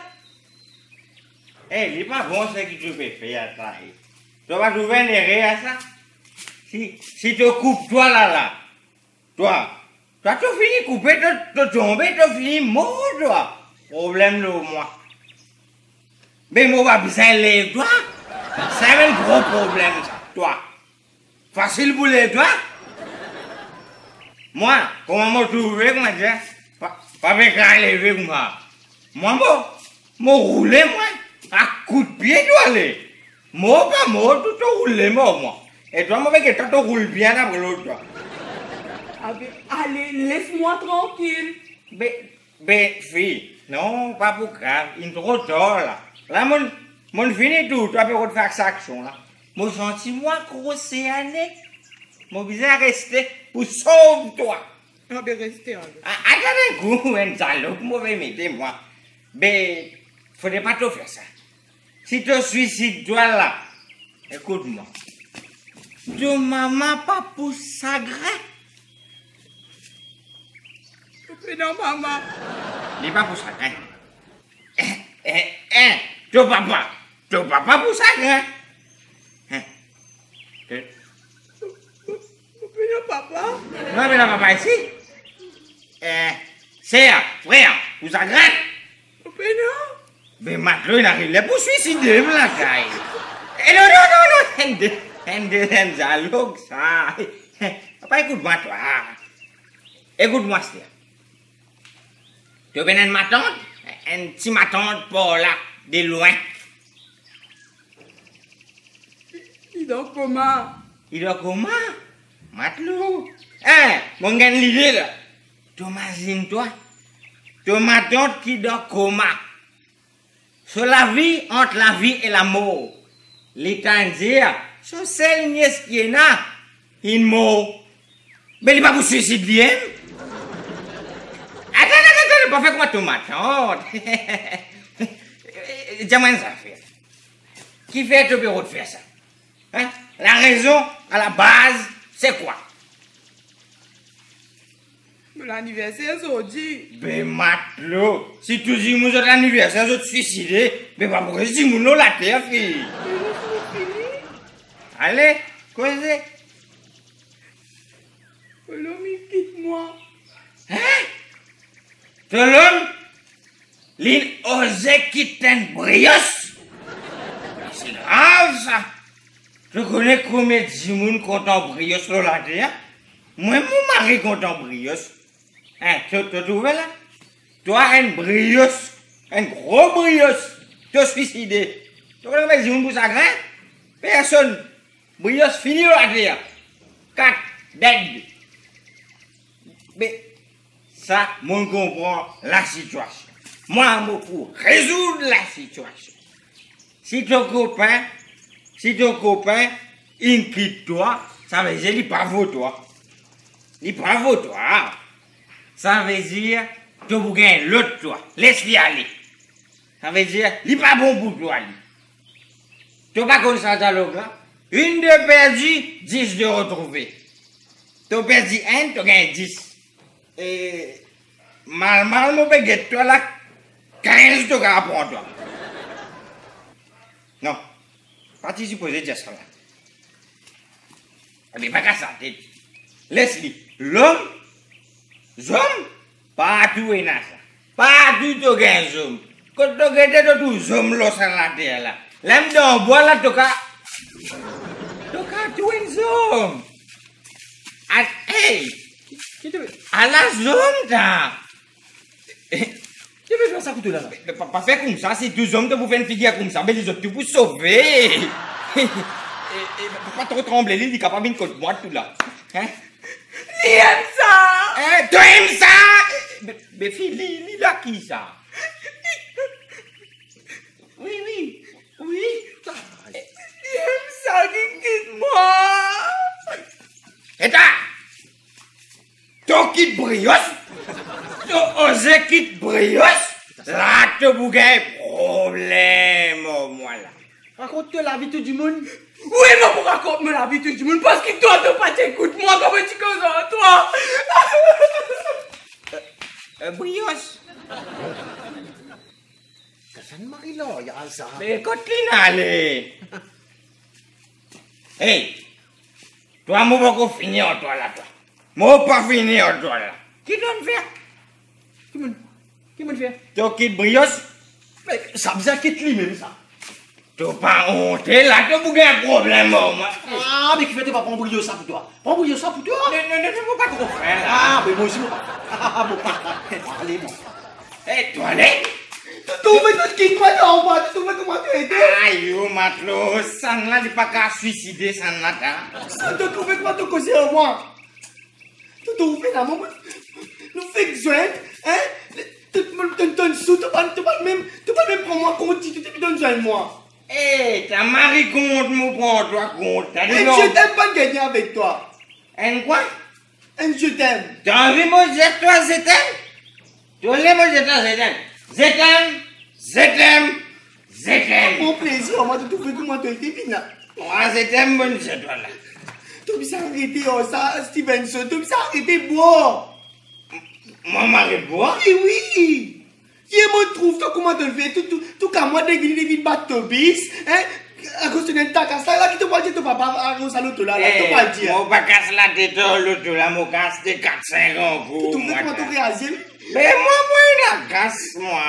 [SPEAKER 3] Il n'est pas bon ce que tu veux faire ça. Tu vas trouver un erreur à ça? Si tu coupes toi là, toi, Toi, tu finis couper, tu tombes, tu finis mort, toi. Problème, là, moi. Mais moi, pas besoin de lèvres, toi. C'est un gros problème, ça, toi. Facile pour les toi. Moi, comment me trouver, comment dire? Pas avec un lever, moi. Moi, rouler, moi. À coup de pied, toi, aller. Moi, pas moi, tu te roules, moi. Et toi, moi, avec toi, tu roules bien après l'autre, toi.
[SPEAKER 5] Allez, laisse-moi tranquille.
[SPEAKER 3] Mais, fille, non, pas pour grave. Il est trop tard, là. Là, mon fini tout, toi, peux faire cette action, là. Mon gentil, moi, océanique. Mon besoin rester pour sauver toi.
[SPEAKER 5] Ah, ben, restez, allez.
[SPEAKER 3] Attends un coup, un salope, mauvais métier, moi. Mais, faudrait pas te faire ça. Si tu suicides, toi, là, écoute-moi. Tu maman pas pour sagrer.
[SPEAKER 5] Non, maman.
[SPEAKER 3] Il pas pour sagrer. Tu papa pour sagrer.
[SPEAKER 5] Non, papa.
[SPEAKER 3] Non, mais non, papa ici. C'est frère, vous agresse.
[SPEAKER 5] Non.
[SPEAKER 3] Mais maintenant, il arrive là pour suicider, la caille. Non, un dialogue, ça. Papa, écoute-moi, toi. Écoute-moi, c'est. Tu viens de ma tante, un petit ma tante pour là, de loin.
[SPEAKER 5] Il dort comment?
[SPEAKER 3] Il dort comment? Matelot. Mon gars, l'idée là. Tu imagines, toi. Tu ma tante qui dort comment? Sur la vie, entre la vie et la mort. L'état dire, sur celle nièce qui est là, il mort. Mais il n'est pas pour suicider. Attends, pas faire comme tu ma tante. Dis-moi ça fait. Qui fait ton bureau de faire ça? Hein? La raison, à la base, c'est quoi?
[SPEAKER 5] L'anniversaire aujourd'hui.
[SPEAKER 3] Ben, matelot, si tu dis mon anniversaire, je te suicider, mais pas pour que je dis mon nom la terre, fille. Allez, causez.
[SPEAKER 5] L'homme, il quitte-moi.
[SPEAKER 3] Hein? Tout l'homme, il osait quitter une brioche. C'est grave, ça. Tu connais combien de gens content brioche sur la terre? Moi, mon mari content brioche. Hein, tu trouves là? Toi, une brioche, un gros brioche, tu es suicidé. Tu connais combien de gens pour ça, hein? Personne. Brioche fini la terre. 4 dead. Mais ça, moi, je comprends la situation. Moi, pour résoudre la situation. Si ton copain, il quitte toi, ça veut dire qu'il n'est pas pour toi. Il n'est pas pour toi. Ça veut dire que tu veux gagner l'autre toi. Laisse-le aller. Ça veut dire qu'il n'est pas bon pour toi. Tu n'as pas comme ça, dialogue là. Une de perdu, 10 de retrouvé. Tu as perdu 1, tu gagnes 10. Et mal, mon baguette, toi là, 15 tu vas apprendre toi. Non. Pas tu supposé dire ça là. Mais pas qu'à ça, tête. Laisse-le. L'homme, pas tout est ça. Pas tout tu gagnes zoom. Quand tu gagnes tout zoom là sur la terre là. L'homme dans bois là, tu as tout un zoom. Hey! À la zone, là!
[SPEAKER 2] Tu veux faire ça pour tout là?
[SPEAKER 3] Pas faire comme ça, si deux hommes te faire une figure comme ça, mais les autres, tu peux sauver! Pas trop trembler, il est capable de contre moi tout là. Hein?
[SPEAKER 5] Il aime ça!
[SPEAKER 3] Tu aimes ça? Mais fille, il a qui ça? Oui.
[SPEAKER 5] Il aime ça, qu'il quitte moi!
[SPEAKER 3] Et toi? Tu quittes brioche? Tu oses quitter brioche? Là, tu bouges problème, moi là.
[SPEAKER 2] Raconte-toi la vie de tout du monde.
[SPEAKER 5] Oui, mais pour raconter la vie de tout le monde, parce que toi, tu pas t'écoutes moi, comment tu causes en toi?
[SPEAKER 3] Brioche?
[SPEAKER 2] Ça ne marie là, il y a ça.
[SPEAKER 3] Mais continue, allez. Hey, toi, moi, pas finir toi là, toi. Moi, pas finir toi là. Qui donne faire?
[SPEAKER 2] Qui m'a fait?
[SPEAKER 3] Tu quittes Brios?
[SPEAKER 2] Mais ça vous a quitté lui-même, ça.
[SPEAKER 3] Tu pas honte, là, tu as un problème, moi.
[SPEAKER 2] Ah, mais qui fait pas prendre bouillot ça pour toi? Prends bouillot ça pour toi?
[SPEAKER 3] Ne faut pas trop faire, là.
[SPEAKER 2] Ah, mais moi aussi, moi. Ah, bon, allez, moi.
[SPEAKER 3] Eh, toilette?
[SPEAKER 4] Tu trouves tout qui moi dans moi, tu trouves comment tu étais?
[SPEAKER 3] Aïe, matelot, ça n'a pas qu'à suicider, ça n'a pas.
[SPEAKER 4] Tu trouves comment tu causes en moi? Tu trouves là, moi, nous fait joindre, hein? Tu me donnes sous, tu pas même prendre moi compte, tu te donnes joindre moi.
[SPEAKER 3] Eh, ta mari compte, me prend toi compte. T'as dit
[SPEAKER 4] Et
[SPEAKER 3] non.
[SPEAKER 4] je t'aime pas gagner avec toi.
[SPEAKER 3] En quoi?
[SPEAKER 4] Et je t'aime.
[SPEAKER 3] T'as envie de me dire toi, je t'aime? Tu veux me dire toi, je t'aime? Je t'aime, je t'aime, je t'aime.
[SPEAKER 4] Mon plaisir, moi, de trouver comment tu étais, Pina.
[SPEAKER 3] Moi, je t'aime, bon, c'est toi là.
[SPEAKER 4] Tu me arrêter, oh, ça, Stevenson, tu me arrêter, boire.
[SPEAKER 3] Mon mari boit?
[SPEAKER 4] Oui. Qui me trouve, toi, comment tu le fais? Tout comme moi, dès qu'il est battre ton bis, hein? À cause de ta casse là, qui te parle de ton papa, à cause de l'autre là, tu vas le dire.
[SPEAKER 3] Mon pas casse la tête, l'autre là, mon casse de 4-5 ans pour
[SPEAKER 4] Tu
[SPEAKER 3] moi.
[SPEAKER 4] comment tu réagis?
[SPEAKER 3] Mais moi, la casse, moi.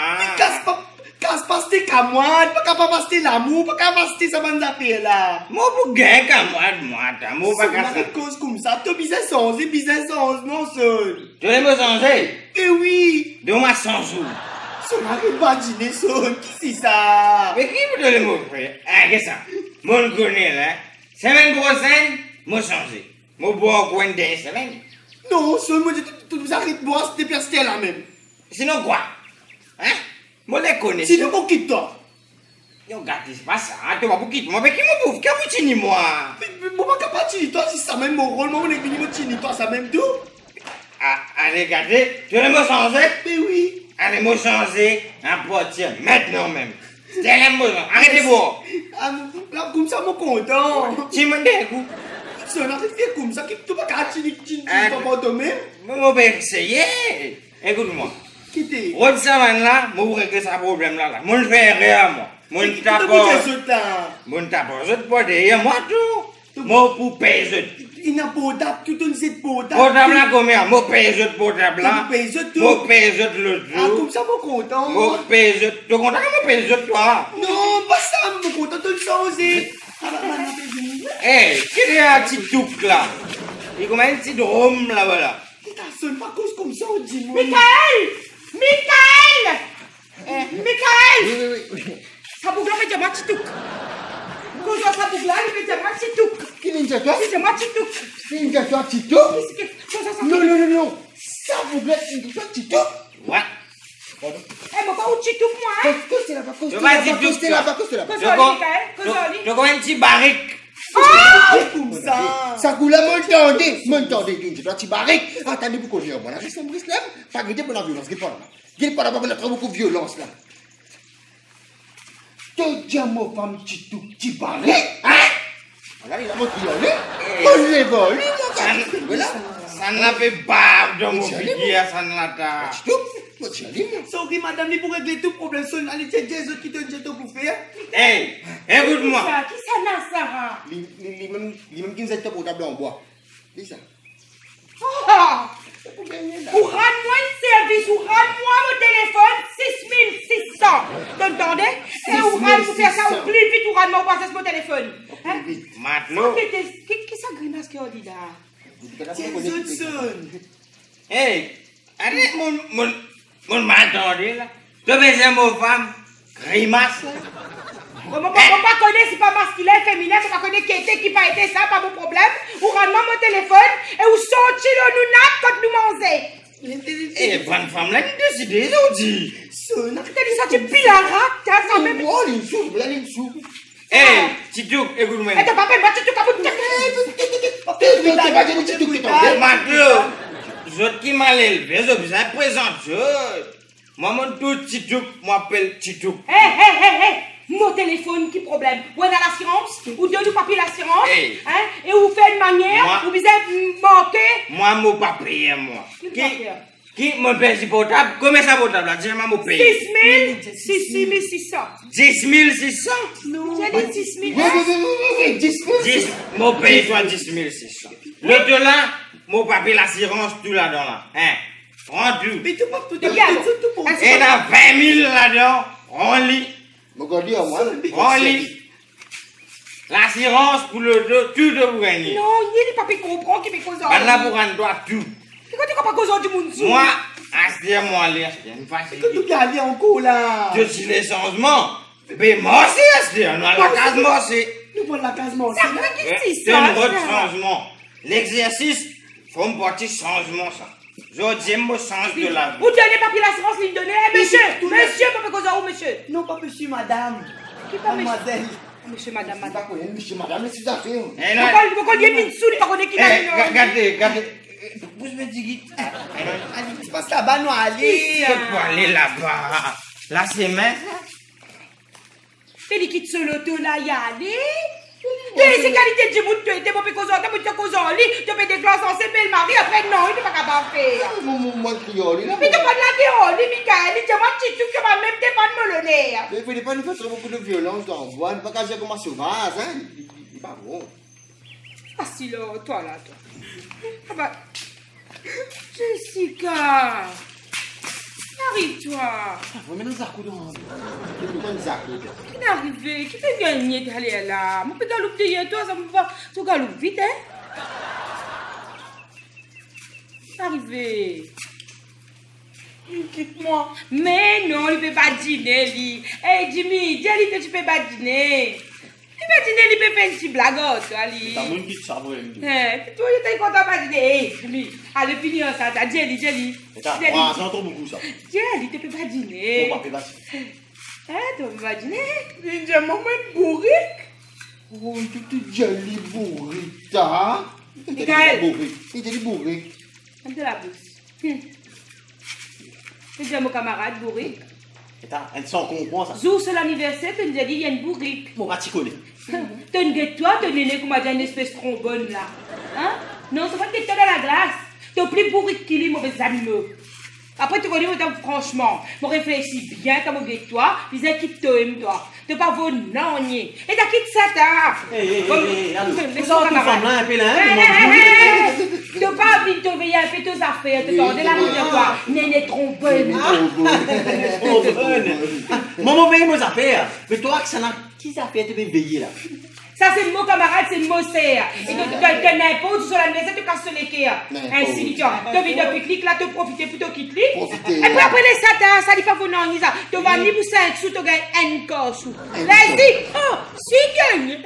[SPEAKER 4] Casse pas, c'était qu'à moi, pas capable de passer l'amour, pas capable de passer ça, bonne affaire là.
[SPEAKER 3] Moi, pour gagner qu'à moi, t'as, moi, pas casse la
[SPEAKER 4] tête. Cause comme ça, tu business 11, non, seul.
[SPEAKER 3] Tu veux me changer?
[SPEAKER 4] Eh oui.
[SPEAKER 3] Donne-moi 100 sous.
[SPEAKER 4] On n'arrive pas à dîner, son, qui c'est ça?
[SPEAKER 3] Mais qui vous donne le mot, frère? Ah, qu'est-ce que ça? Moi, je connais, là. Semaine prochaine, moi, changer. Moi, boire coin de semaine.
[SPEAKER 4] Non, son, moi, tu nous arrêtes de boire, c'était personne là même.
[SPEAKER 3] Sinon, quoi? Hein? Moi, les connais.
[SPEAKER 4] Sinon, on quitte toi.
[SPEAKER 3] Yo, regarde, c'est pas ça. Tu vas vous quitter. Moi, mais qui me bouffe? Qui vous tini, moi?
[SPEAKER 4] Mais moi, pas capable de tini toi, si ça même mon rôle, moi, on est venu me tini toi, ça même tout.
[SPEAKER 3] Ah, allez, regardez. Tu veux me changer?
[SPEAKER 4] Mais oui.
[SPEAKER 3] Allez, me changer à partir maintenant même. C'est arrêtez boire.
[SPEAKER 4] Ah, là, comme ça, moi, content.
[SPEAKER 3] Tu me dis, coup.
[SPEAKER 4] Si on arrive à faire comme ça, tu vas pas tini toi, toi-même.
[SPEAKER 3] Moi, vais essayer. Écoute-moi.
[SPEAKER 4] Quittez.
[SPEAKER 3] Rôde savane là, moi, vous réglez ce problème là. Moi, je fais rien, moi. Moi, je tape. Moi, je tape. Je te porte derrière moi, tout. Moi, pour payer, je.
[SPEAKER 4] Il n'a pas d'âme, tout un set potable.
[SPEAKER 3] Potable là, combien? Moi, paye, je te portable là.
[SPEAKER 4] Tu payes, je te.
[SPEAKER 3] Moi, paye, je te l'autre
[SPEAKER 4] Ah,
[SPEAKER 3] jour.
[SPEAKER 4] comme ça, moi, content.
[SPEAKER 3] Moi, paye, je te. Tu content? Moi, paye, je te toi.
[SPEAKER 4] Non, pas ça, moi, content, tu le changer.
[SPEAKER 3] Hé, qui est un petit touc là? Il y a un petit drôme là, voilà.
[SPEAKER 4] T'as sonne pas cause comme ça, dis-moi.
[SPEAKER 5] Michael! Ça bouge là, mais moi, tu touques. Quand ça bouge là, il fait moi, tu touques.
[SPEAKER 1] Qui vient de toi?
[SPEAKER 5] C'est moi, tu touques.
[SPEAKER 1] Qui vient de toi, Tito? Non. Ça vous plaît, toi, Tito?
[SPEAKER 3] Ouais.
[SPEAKER 5] Eh, moi, pas où tu touques, moi, hein?
[SPEAKER 1] C'est là-bas,
[SPEAKER 3] Tu vas dire tout ça.
[SPEAKER 5] Cosoli.
[SPEAKER 3] Tu as un petit barrique.
[SPEAKER 4] Comme ça.
[SPEAKER 1] Ça coule à m'entendez, tu dois t'y barrer. Attendez, vous connaissez, moi, la reste en Islam, pas griller pour la violence, qui parle là. Qui parle là, on a trop beaucoup de violence là. Tu dis à mon femme, tu barré, hein? Voilà, il a montré, on les vole, voilà.
[SPEAKER 3] Ça n'a fait barbe dans mon figure, ça n'a pas.
[SPEAKER 4] Sorry, madame, il pour régler tout problème, son, allez, c'est des autres qui te disent pour faire.
[SPEAKER 3] Hey, écoute-moi.
[SPEAKER 5] Qui ça n'a, Sarah?
[SPEAKER 1] Lui-même qui nous a été potable en bois. C'est ça.
[SPEAKER 5] Ou rends-moi un service, ou rends-moi mon téléphone, 6600. T'entendez? Et ou rends-moi faire ça, ou plus vite, ou rends-moi passer mon téléphone. Hein?
[SPEAKER 3] Matelot.
[SPEAKER 5] Qui ça grimace qui dit là?
[SPEAKER 4] C'est des autres, son.
[SPEAKER 3] Hey, arrête mon m'attendez là. Tu veux un mot femme? Grimace là.
[SPEAKER 5] On ne peut pas connaître si pas masculin, féminin, on ne peut pas connaître qui était, qui pas été, ça, pas mon problème. Ou rends-moi mon téléphone et ou sorti le nous nat quand nous manger.
[SPEAKER 3] Eh, bonne femme là, tu décides aujourd'hui.
[SPEAKER 4] Son,
[SPEAKER 5] Tu t'es dit ça, tu piles la rate, t'as ça même.
[SPEAKER 1] Oh, il souffle, là, il souffle.
[SPEAKER 3] Hey, Titou, écoute-moi.
[SPEAKER 5] Et t'as pas fait moi, tu t'as pas
[SPEAKER 3] Matelot, je qui m'a élevé, je vous ai présenté. Moi, mon tout Titou, m'appelle Titou.
[SPEAKER 5] Hé, mon téléphone, qui problème? Ou on a l'assurance, ou donne nous papier l'assurance,
[SPEAKER 3] Hey.
[SPEAKER 5] hein? Et ou fait une manière,
[SPEAKER 3] Moi.
[SPEAKER 5] ou besoin manquer.
[SPEAKER 3] Moi, mon papier, moi.
[SPEAKER 5] Qui papier?
[SPEAKER 3] Qui me paye si potable? Combien ça potable là? Dis-moi, mon paye.
[SPEAKER 5] 6 600.
[SPEAKER 3] 10 600?
[SPEAKER 5] J'ai dit 6 000.
[SPEAKER 1] Oui,
[SPEAKER 3] 10, mon paye toi 10 600. L'autre là, mon papier l'assurance, tout là-dedans là. Hein? Prends tout.
[SPEAKER 4] Mais tu peux tout
[SPEAKER 5] Et bien,
[SPEAKER 3] Et dans 20 000 là-dedans, on lit.
[SPEAKER 1] Mon gars, dis à moi.
[SPEAKER 3] On lit. L'assurance pour le dos, tout de vous gagner.
[SPEAKER 5] Non, il y a des papiers qui comprennent qui fait cause
[SPEAKER 3] Maintenant, pour un doigt, tout.
[SPEAKER 5] Pourquoi tu comprends cause du monde?
[SPEAKER 3] Moi, moi, c'est une facilité.
[SPEAKER 4] Que tu gagnes encore là.
[SPEAKER 3] Je suis les changements. Mais moi aussi, c'est on a la case, moi aussi.
[SPEAKER 4] Nous prenons la case moi
[SPEAKER 5] Ça
[SPEAKER 4] aussi.
[SPEAKER 5] veut dire que
[SPEAKER 3] C'est un autre changement. L'exercice, faut me porter changement, ça. Je dis, me change de la vie.
[SPEAKER 5] Vous donnez papier l'assurance, il donne. Monsieur, papa cause où, monsieur?
[SPEAKER 4] Non, pas monsieur, madame.
[SPEAKER 5] Qui pas monsieur?
[SPEAKER 4] Mademoiselle.
[SPEAKER 5] Monsieur, madame,
[SPEAKER 1] Pas
[SPEAKER 5] madame.
[SPEAKER 1] connaître monsieur, madame, mais c'est ça.
[SPEAKER 3] Eh non,
[SPEAKER 5] Pourquoi il y a une sous, il pas connaît qui l'a
[SPEAKER 3] eh, regardez. Vous me dites,
[SPEAKER 4] Allez, tu passes là-bas, nous allez.
[SPEAKER 3] je peux aller là-bas. Là, c'est mince.
[SPEAKER 5] Il quitte ce loto là, y aller. C'est qualité de monde, tu es bon, cause en lit, tu peux déclencher en CP le mari, après non, il n'est pas capable de faire.
[SPEAKER 1] Moi, criole, là.
[SPEAKER 5] Mais tu pas de la gueule, Michael, il te moi petit tout que va même dépendre de me le nez.
[SPEAKER 1] Mais il ne faut pas nous faire beaucoup de violence dans le bois. Il ne faut pas qu'à comme un sauvage, hein. Il n'est pas bon.
[SPEAKER 5] Ah si là, toi là, toi. Ah bah, Jessica, arrive-toi.
[SPEAKER 2] Vous mettez un coup dans
[SPEAKER 5] Qui est arrivé? Qui peut gagner d'aller là? Mon petit galoupe de toi, ça me va. Tu galoupe vite, hein? Arrivé.
[SPEAKER 4] Quitte-moi.
[SPEAKER 5] Mais non, il ne peut pas dîner, lui. Hey Jimmy, dis-lui que tu ne peux pas dîner. Il peut dîner, il peut faire une petite blague, toi, lui.
[SPEAKER 2] T'as mon qui te sabre.
[SPEAKER 5] Eh, toi, tu es content de pas dîner. Hey Jimmy, allez finir ça, t'as Jelly.
[SPEAKER 2] Ça entend beaucoup ça.
[SPEAKER 5] Jelly, tu ne peux pas dîner.
[SPEAKER 2] Bon, pas
[SPEAKER 5] Hein, tu ne peux pas dîner?
[SPEAKER 4] Il dit, maman, bourrique.
[SPEAKER 1] Oh, tu es joli bourrique, ça.
[SPEAKER 5] Michael.
[SPEAKER 1] Il était bourrique.
[SPEAKER 5] Un peu la bouche. Tu dis à mon camarade bourrique.
[SPEAKER 2] Elle s'en comprend ça.
[SPEAKER 5] Jour sur l'anniversaire, tu nous as dit, il y a une bourrique.
[SPEAKER 2] Mon petit connaît.
[SPEAKER 5] T'as une guette toi, t'as une aîné comme une espèce trombone là. Hein? Non, c'est pas que t'es dans la glace. T'es plus bourrique qu'il est, mauvais animaux. Après, tu connais, franchement, je réfléchis bien, t'as mon guette toi, ils ont quitté toi. T'es pas vos naniers. Et t'as quitté ça, t'as.
[SPEAKER 2] Hé, vous avez une femme là, un peu là.
[SPEAKER 5] T'as pas envie de te veiller un peu tes affaires, tu t'en de la rue de quoi? Néné trombone.
[SPEAKER 2] Maman veille mes affaires. Mais toi, ça n'a qui affaires tu veux veiller là?
[SPEAKER 5] Ça, c'est mon camarade, c'est mon serre. Et tu te n'imposes sur l'anniversaire, tu casses les quais. Ainsi, tu as vu de pique-nique, là, tu profites pour te quitter. Et puis après les satans, ça dit pas pour non, ça. Tu vas ni pour 5 sous, tu gagnes 1 corps sous. Vas-y, oh, si gagne.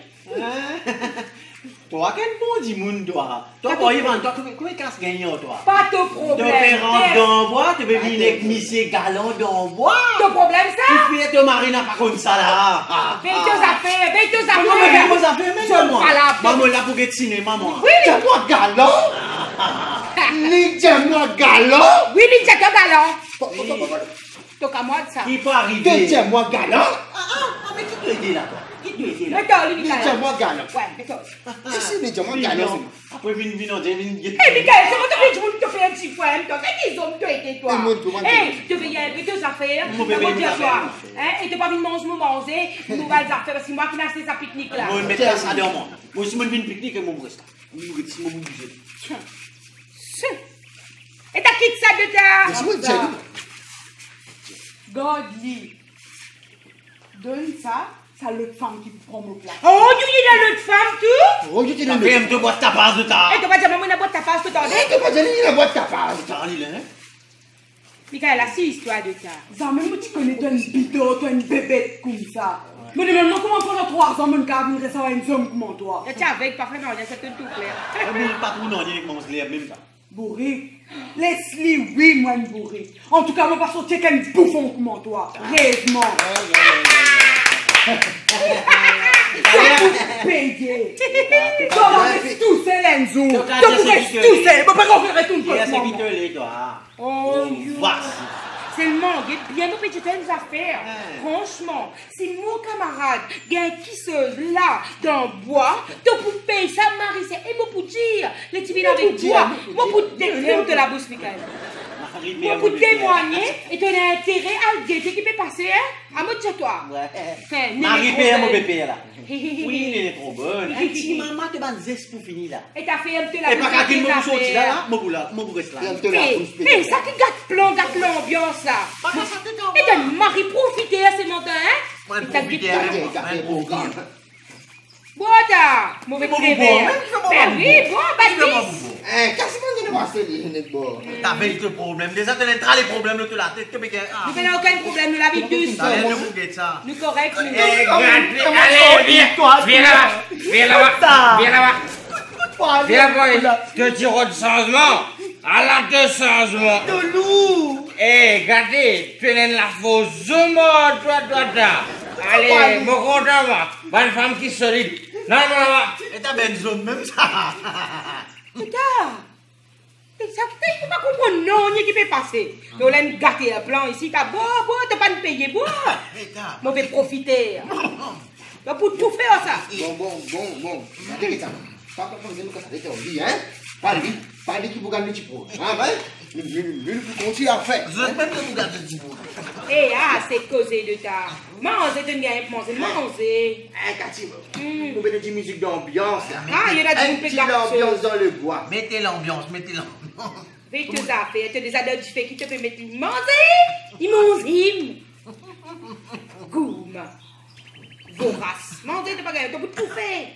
[SPEAKER 2] Toi, quel bon dit moun, toi? Toi, Yvan, toi, comment casse gagnant, toi?
[SPEAKER 5] Pas de problème.
[SPEAKER 2] Tu veux rentrer dans le bois, tu veux venir avec monsieur galant dans le bois?
[SPEAKER 5] Ton problème, ça?
[SPEAKER 2] Tu fais ton mari n'a pas comme ça, là.
[SPEAKER 5] Veille tes affaires, veille tes affaires.
[SPEAKER 2] Maman, veille tes affaires, même moi.
[SPEAKER 5] Voilà.
[SPEAKER 2] Maman, là, pour être ciné, maman.
[SPEAKER 5] Oui,
[SPEAKER 1] Dis-moi galant. Dis-moi galant.
[SPEAKER 5] oui, il dit que galant. Donc à moi de ça.
[SPEAKER 2] Il peut arriver.
[SPEAKER 1] Dis-moi galant.
[SPEAKER 2] Mais qui doit aider là, toi? Qui doit aider là?
[SPEAKER 5] Mais toi, lui, Michael.
[SPEAKER 1] Dis-moi galant.
[SPEAKER 5] Ouais, mais toi.
[SPEAKER 1] Si, dis-moi galant.
[SPEAKER 2] Après, viens,
[SPEAKER 5] Eh, Michael, c'est quand tu veux te faire un petit poème, toi. Qu'est-ce qu'ils ont te été, toi? Eh, tu veux y aller tes affaires, tu vas dire toi. Hein, et tu pas venir manger, nouvelles affaires, parce que moi qui n'ai acheté sa pique-nique là.
[SPEAKER 2] moi, je mets ça dans moi. Moi, si je viens pique-nique, je vais rester. Je vais bouger.
[SPEAKER 5] Et t'as quitté ça de ta.
[SPEAKER 1] Dis-moi galant.
[SPEAKER 4] Godly. Donne ça, c'est l'autre femme qui prend mon place.
[SPEAKER 5] Oh, tu y a l'autre femme, tout?
[SPEAKER 1] Oh, je t'ai
[SPEAKER 2] Tu
[SPEAKER 1] donné.
[SPEAKER 2] fais un peu boire ta base de ta.
[SPEAKER 5] Et tu vas dire, maman, il a boîte ta face tout le temps.
[SPEAKER 1] Tu vas dire, il a boîte ta part.
[SPEAKER 2] T'as dit là, hein?
[SPEAKER 5] Michael, a 6 histoires de ça.
[SPEAKER 4] Ça, même tu connais, toi, une bidon, toi, une bébête comme ça. Mais maintenant, comment pendant 3 ans, mon gars, il recevoir une somme comme toi?
[SPEAKER 5] Et tiens, avec, parfait, non, c'est tout clair.
[SPEAKER 2] Je pas trop non, il y a que je lève même ça.
[SPEAKER 4] Bourrique. Laisse-lui, oui, moi, une bourrique. En tout cas, on va pas sortir qu'un bouffon comme toi. Rêvement. Payé. Toi, on reste tous seul, Enzo. Toi, on reste tous seul. Pourquoi on ferait tout le
[SPEAKER 2] Il y a ces
[SPEAKER 4] monde?
[SPEAKER 2] viteux, toi.
[SPEAKER 5] Oh,
[SPEAKER 2] Voici.
[SPEAKER 5] seulement, bien nous petits une affaires. Franchement, si mon camarade gagne kisseuse là, dans le bois, tu peux payer ça, Marie, c'est et moi pour dire, les petits avec toi, moi pour décrire de la bouche, Michael. Moi, pour témoigner, et tu as intérêt à le guetter qui peut passer, hein? À moi, de toi.
[SPEAKER 2] Ouais. Marie-Père, mon bébé, là. Oui, il est trop bonne. Et si maman te banne zeste pour finir, là.
[SPEAKER 5] Et t'as fait un peu la
[SPEAKER 2] Et pas qu'à qu'il me sorti là, là, mon reste là.
[SPEAKER 5] Mais ça qui gâte l'ambiance, là. Et t'as Marie profité à ce moment, hein?
[SPEAKER 2] Moi, profiter avec moi.
[SPEAKER 5] Bois, mauvais bébé. Oui, bois, bâtisse.
[SPEAKER 1] Qu'est-ce qu'on va faire, les bords?
[SPEAKER 2] T'as fait le problème. Déjà, tu as les problèmes de la tête.
[SPEAKER 5] Nous n'avons aucun problème, nous l'avons tous. Nous corrects, nous.
[SPEAKER 3] Allez, viens là-bas. Viens là-bas. Te tire de changement. À la de changement.
[SPEAKER 4] De loup.
[SPEAKER 3] Regardez, tu es la fausse mort, toi. Allez, mon content, bonne femme qui solide. Non.
[SPEAKER 2] Et t'as bien une zone même ça.
[SPEAKER 5] C'est ça, il faut pas comprendre, non, qui peut passer. On a gâté un plan ici, t'as t'as pas de payer, mauvais profiter. Pour tout faire ça.
[SPEAKER 1] Bon. Regardez ça. Pas pour nous que ça a été envie, hein? Parlez qui vous gagne le petit pot. Ah, ouais? Vous continuez à faire.
[SPEAKER 2] Je ne peux pas vous garder le petit pot.
[SPEAKER 5] C'est causé de ta. Mangez, tu ne manger.
[SPEAKER 1] Cathy, vous mettez de musique d'ambiance.
[SPEAKER 5] Il y en a
[SPEAKER 1] un petit l'ambiance dans le bois.
[SPEAKER 2] Mettez l'ambiance.
[SPEAKER 5] Avec tes affaires, tu as des adultes qui te peuvent mettre manger. Ils mangent. Goum. Vorace. Mangez, tu pas gagner, tu peux tout faire.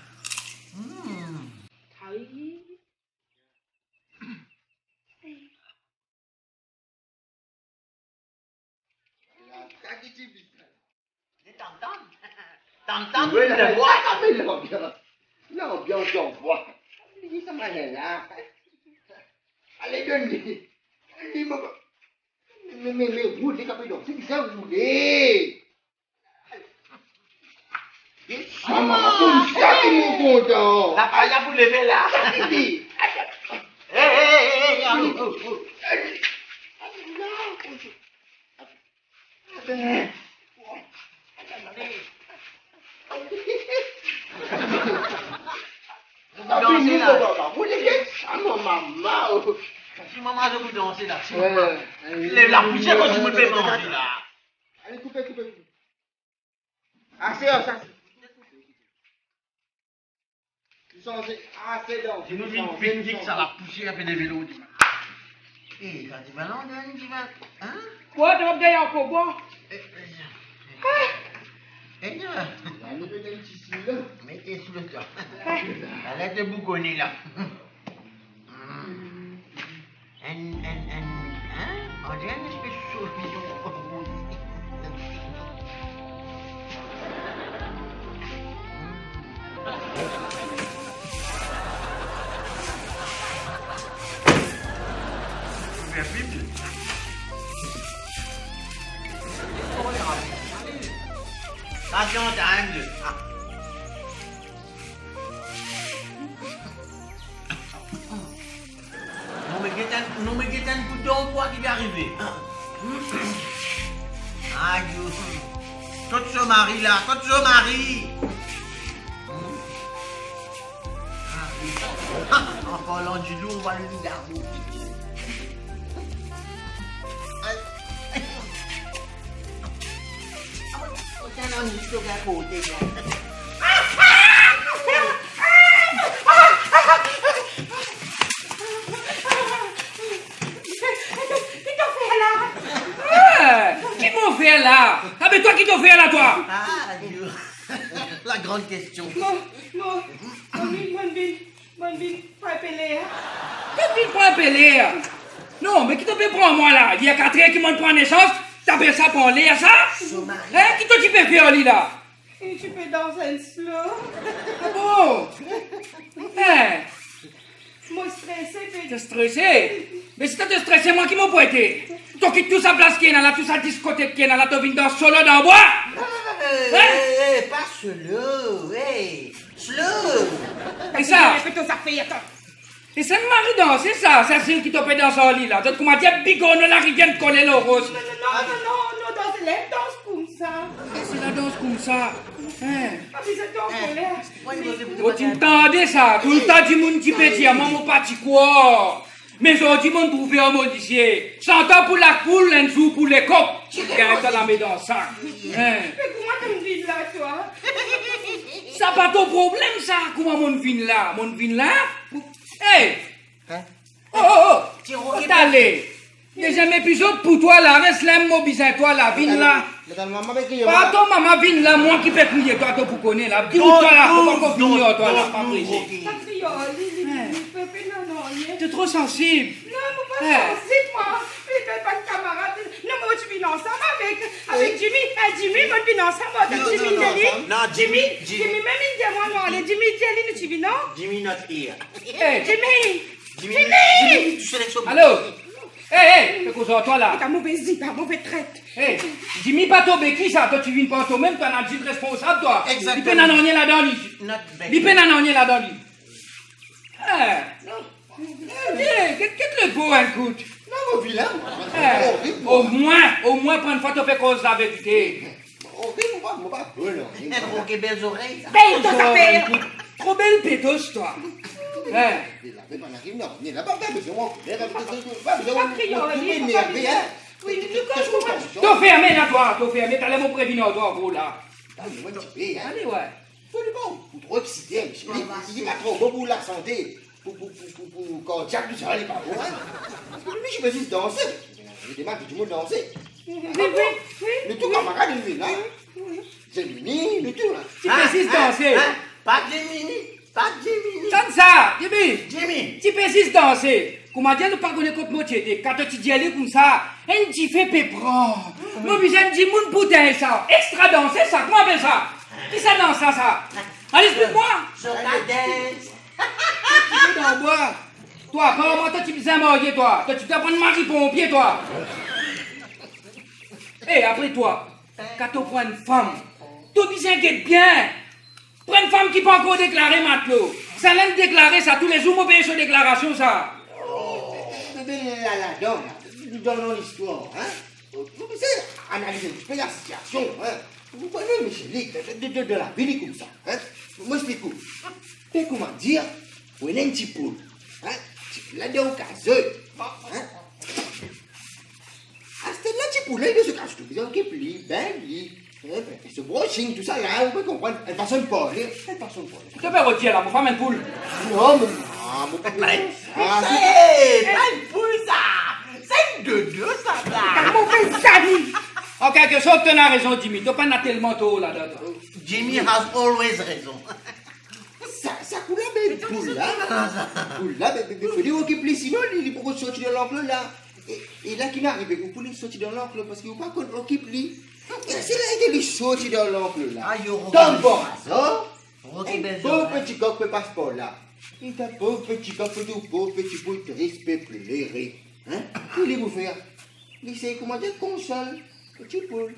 [SPEAKER 2] T'entends?
[SPEAKER 1] Oui, l'ambiance d'en bois. Ça m'a là. Allez, donnez. Mais vous, les capitaux, c'est ça vous voulez. Maman, comme ça, qui est content.
[SPEAKER 2] La paille pour lever là. Si maman je vous danser là. La poussière quand tu me fais manger là.
[SPEAKER 1] Allez, coupez. Assez, ça.
[SPEAKER 2] Tu nous dis une pique-nique, ça la poussière et des vélos. Eh, quand tu vas là, on dit, hein?
[SPEAKER 5] Quoi, tu vas me dire encore bon?
[SPEAKER 2] Mettez sous le temps. Allez te bouconner là. On dirait une espèce de champignon. Attention, t'as un bleu. Non, mais qu'est-ce un coup de bois qui va arriver? Aïe, quand tu maries là, quand tu maries. En parlant du loup, on va le garder. On est sur la côté.
[SPEAKER 5] Qui m'ont fait là? Ah, mais toi qui t'as fait là, toi?
[SPEAKER 2] Ah, Dieu. La grande question.
[SPEAKER 5] Mon ville, pas appeler. Qu'est-ce qu'il faut appeler? Non, mais qui t'a fait prendre moi là? Il y a 4 ans qui m'ont pris en échange. T'as fait ça pour l'air, ça? Hein? Qui t'a dit faire là?
[SPEAKER 6] Et tu peux danser un slow.
[SPEAKER 5] Ah bon? Hein?
[SPEAKER 6] Moi stressé,
[SPEAKER 5] T'es stressé? Mais si t'es stressé, moi qui m'en pointé. Tu quittes toute sa place qui est là, toute sa discothèque qui est là, tu viens dans solo dans le bois?
[SPEAKER 2] Pas slow, slow.
[SPEAKER 5] Et ça?
[SPEAKER 6] Attends.
[SPEAKER 5] Et c'est Marie dans, c'est ça, c'est celle qui t'a fait dans son lit là. Tu comment dire, bigonne la rivière de coller le rose.
[SPEAKER 6] Non, danse, les danse comme ça.
[SPEAKER 5] C'est la danse comme ça. Hein?
[SPEAKER 6] Ah, mais c'est ton colère.
[SPEAKER 5] Oh, tu entendais ça? Tout le temps, du monde qui peut dire, maman, pas quoi? Mais aujourd'hui, mon trouvé un policier. 100 ans pour la coule, un sou pour les coques. Gagne ça la met dans le sac.
[SPEAKER 6] Mais comment t'en vis là, toi?
[SPEAKER 5] Ça pas ton problème, ça. Comment mon vin là? Mon vin là? Hey! Oh! Allez! Deuxième épisode pour toi là, reste là, mon bizarre, toi là, vin là. Pas ton maman vin là, moi qui peux crier, toi, toi pour connaître là. Dis-moi toi là, comment qu'on finit, toi là, pas prêcher. Tu es trop sensible.
[SPEAKER 6] Non, moi, pas sensible, moi. Peut-être pas de camarade. Non, moi, tu vis ensemble avec Jimmy. Jimmy, moi, tu vis ensemble avec Jimmy Jelly.
[SPEAKER 3] Non, Jimmy.
[SPEAKER 6] Même il dit moi, non, les Jimmy Jelly, nous, tu vis, non?
[SPEAKER 3] Jimmy not here.
[SPEAKER 6] Hey, Jimmy!
[SPEAKER 3] Jimmy, tu sais les choses.
[SPEAKER 5] Allô? Hey, fais quoi toi là?
[SPEAKER 6] T'as mauvaise vie, t'as mauvaise traite.
[SPEAKER 5] Hey, Jimmy pas tombé qui ça? Toi tu viens pas toi-même, toi tu es responsable toi.
[SPEAKER 3] Exactement.
[SPEAKER 5] Il peut n'en là-dedans lui. Il peut n'en là-dedans lui. Qu'est-ce que le beau écoute?
[SPEAKER 1] Non, mon vilain.
[SPEAKER 5] Au moins pour une fois tu fais cause la vérité.
[SPEAKER 1] Moi pas bon.
[SPEAKER 3] Elle roque belles oreilles.
[SPEAKER 6] Paye ton café.
[SPEAKER 5] Trop belle pétoche toi. T'as fermé là toi, t'as fermé, t'as l'air mon prévenir toi gros là. Allez ouais.
[SPEAKER 1] Trop excité, il dit pas trop bon pour la santé. Pour cardiaque, tout ça, il n'est pas bon. Parce que lui, je me dis danser. Je démarre tout le monde danser. Le tout camarade, il est là. C'est lui, le tout là.
[SPEAKER 5] Tu persistes danser.
[SPEAKER 3] Pas Jimmy.
[SPEAKER 5] Comme ça,
[SPEAKER 3] Jimmy.
[SPEAKER 5] Tu persistes danser. Comment dire, nous pas connaître contre moitié. Quand tu dis aller comme ça, un petit fait pépran. Moi, je dis, mon bouteille ça. Extra danser, ça. Comment on appelle ça? Qui ça danse ça? Allez, explique-moi.
[SPEAKER 3] Je la danse.
[SPEAKER 5] Tu veux d'en boire? Toi, comment toi tu me disais marier, toi? Toi, tu dois prendre mari pompier, toi. Et après toi, quand tu prends une femme, tu besoin d'être bien. Prends une femme qui peut encore déclarer matelot. Ça l'aime déclarer ça tous les jours, moi paye sur déclaration ça.
[SPEAKER 1] Là-dedans, nous donnons l'histoire. Vous pouvez analyser un petit peu la situation. Vous connaissez Michelic, de la vie comme ça. Moi, je t'écoute. Et comment dire, vous avez un petit poule. Là-dedans, au cas où. À ce là, petit poulet, il se cache tout. Vous avez pli, ben, lit. Ce brushing, tout ça, là, vous pouvez comprendre. Elle passe un peu.
[SPEAKER 5] Tu te fais retirer là, mon femme une poule.
[SPEAKER 1] Non, mais non, mon papa.
[SPEAKER 3] C'est pas une poule ça. C'est une dodo ça.
[SPEAKER 6] T'as mauvaise amie.
[SPEAKER 5] En quelque sorte, tu as raison, Jimmy. Tu n'as pas tellement tôt là-dedans.
[SPEAKER 3] Jimmy has always raison.
[SPEAKER 1] Ça coule là, mais poule là. Poule là, mais il faut dire qu'il plaît, sinon il faut sortir de l'enclos là. Et là, qui n'arrive, vous pouvez sortir de l'enclos parce que vous ne pouvez pas occuper. C'est là qu'il sortit dans l'enclos là. Dans bon hasard, un pauvre petit coq peut passer par là. Et ta pauvre petit coq peut tout pauvre petit poule triste, pleurer. Qu'est-ce qu'il vous faire? Il sait comment dire console. Petit poule.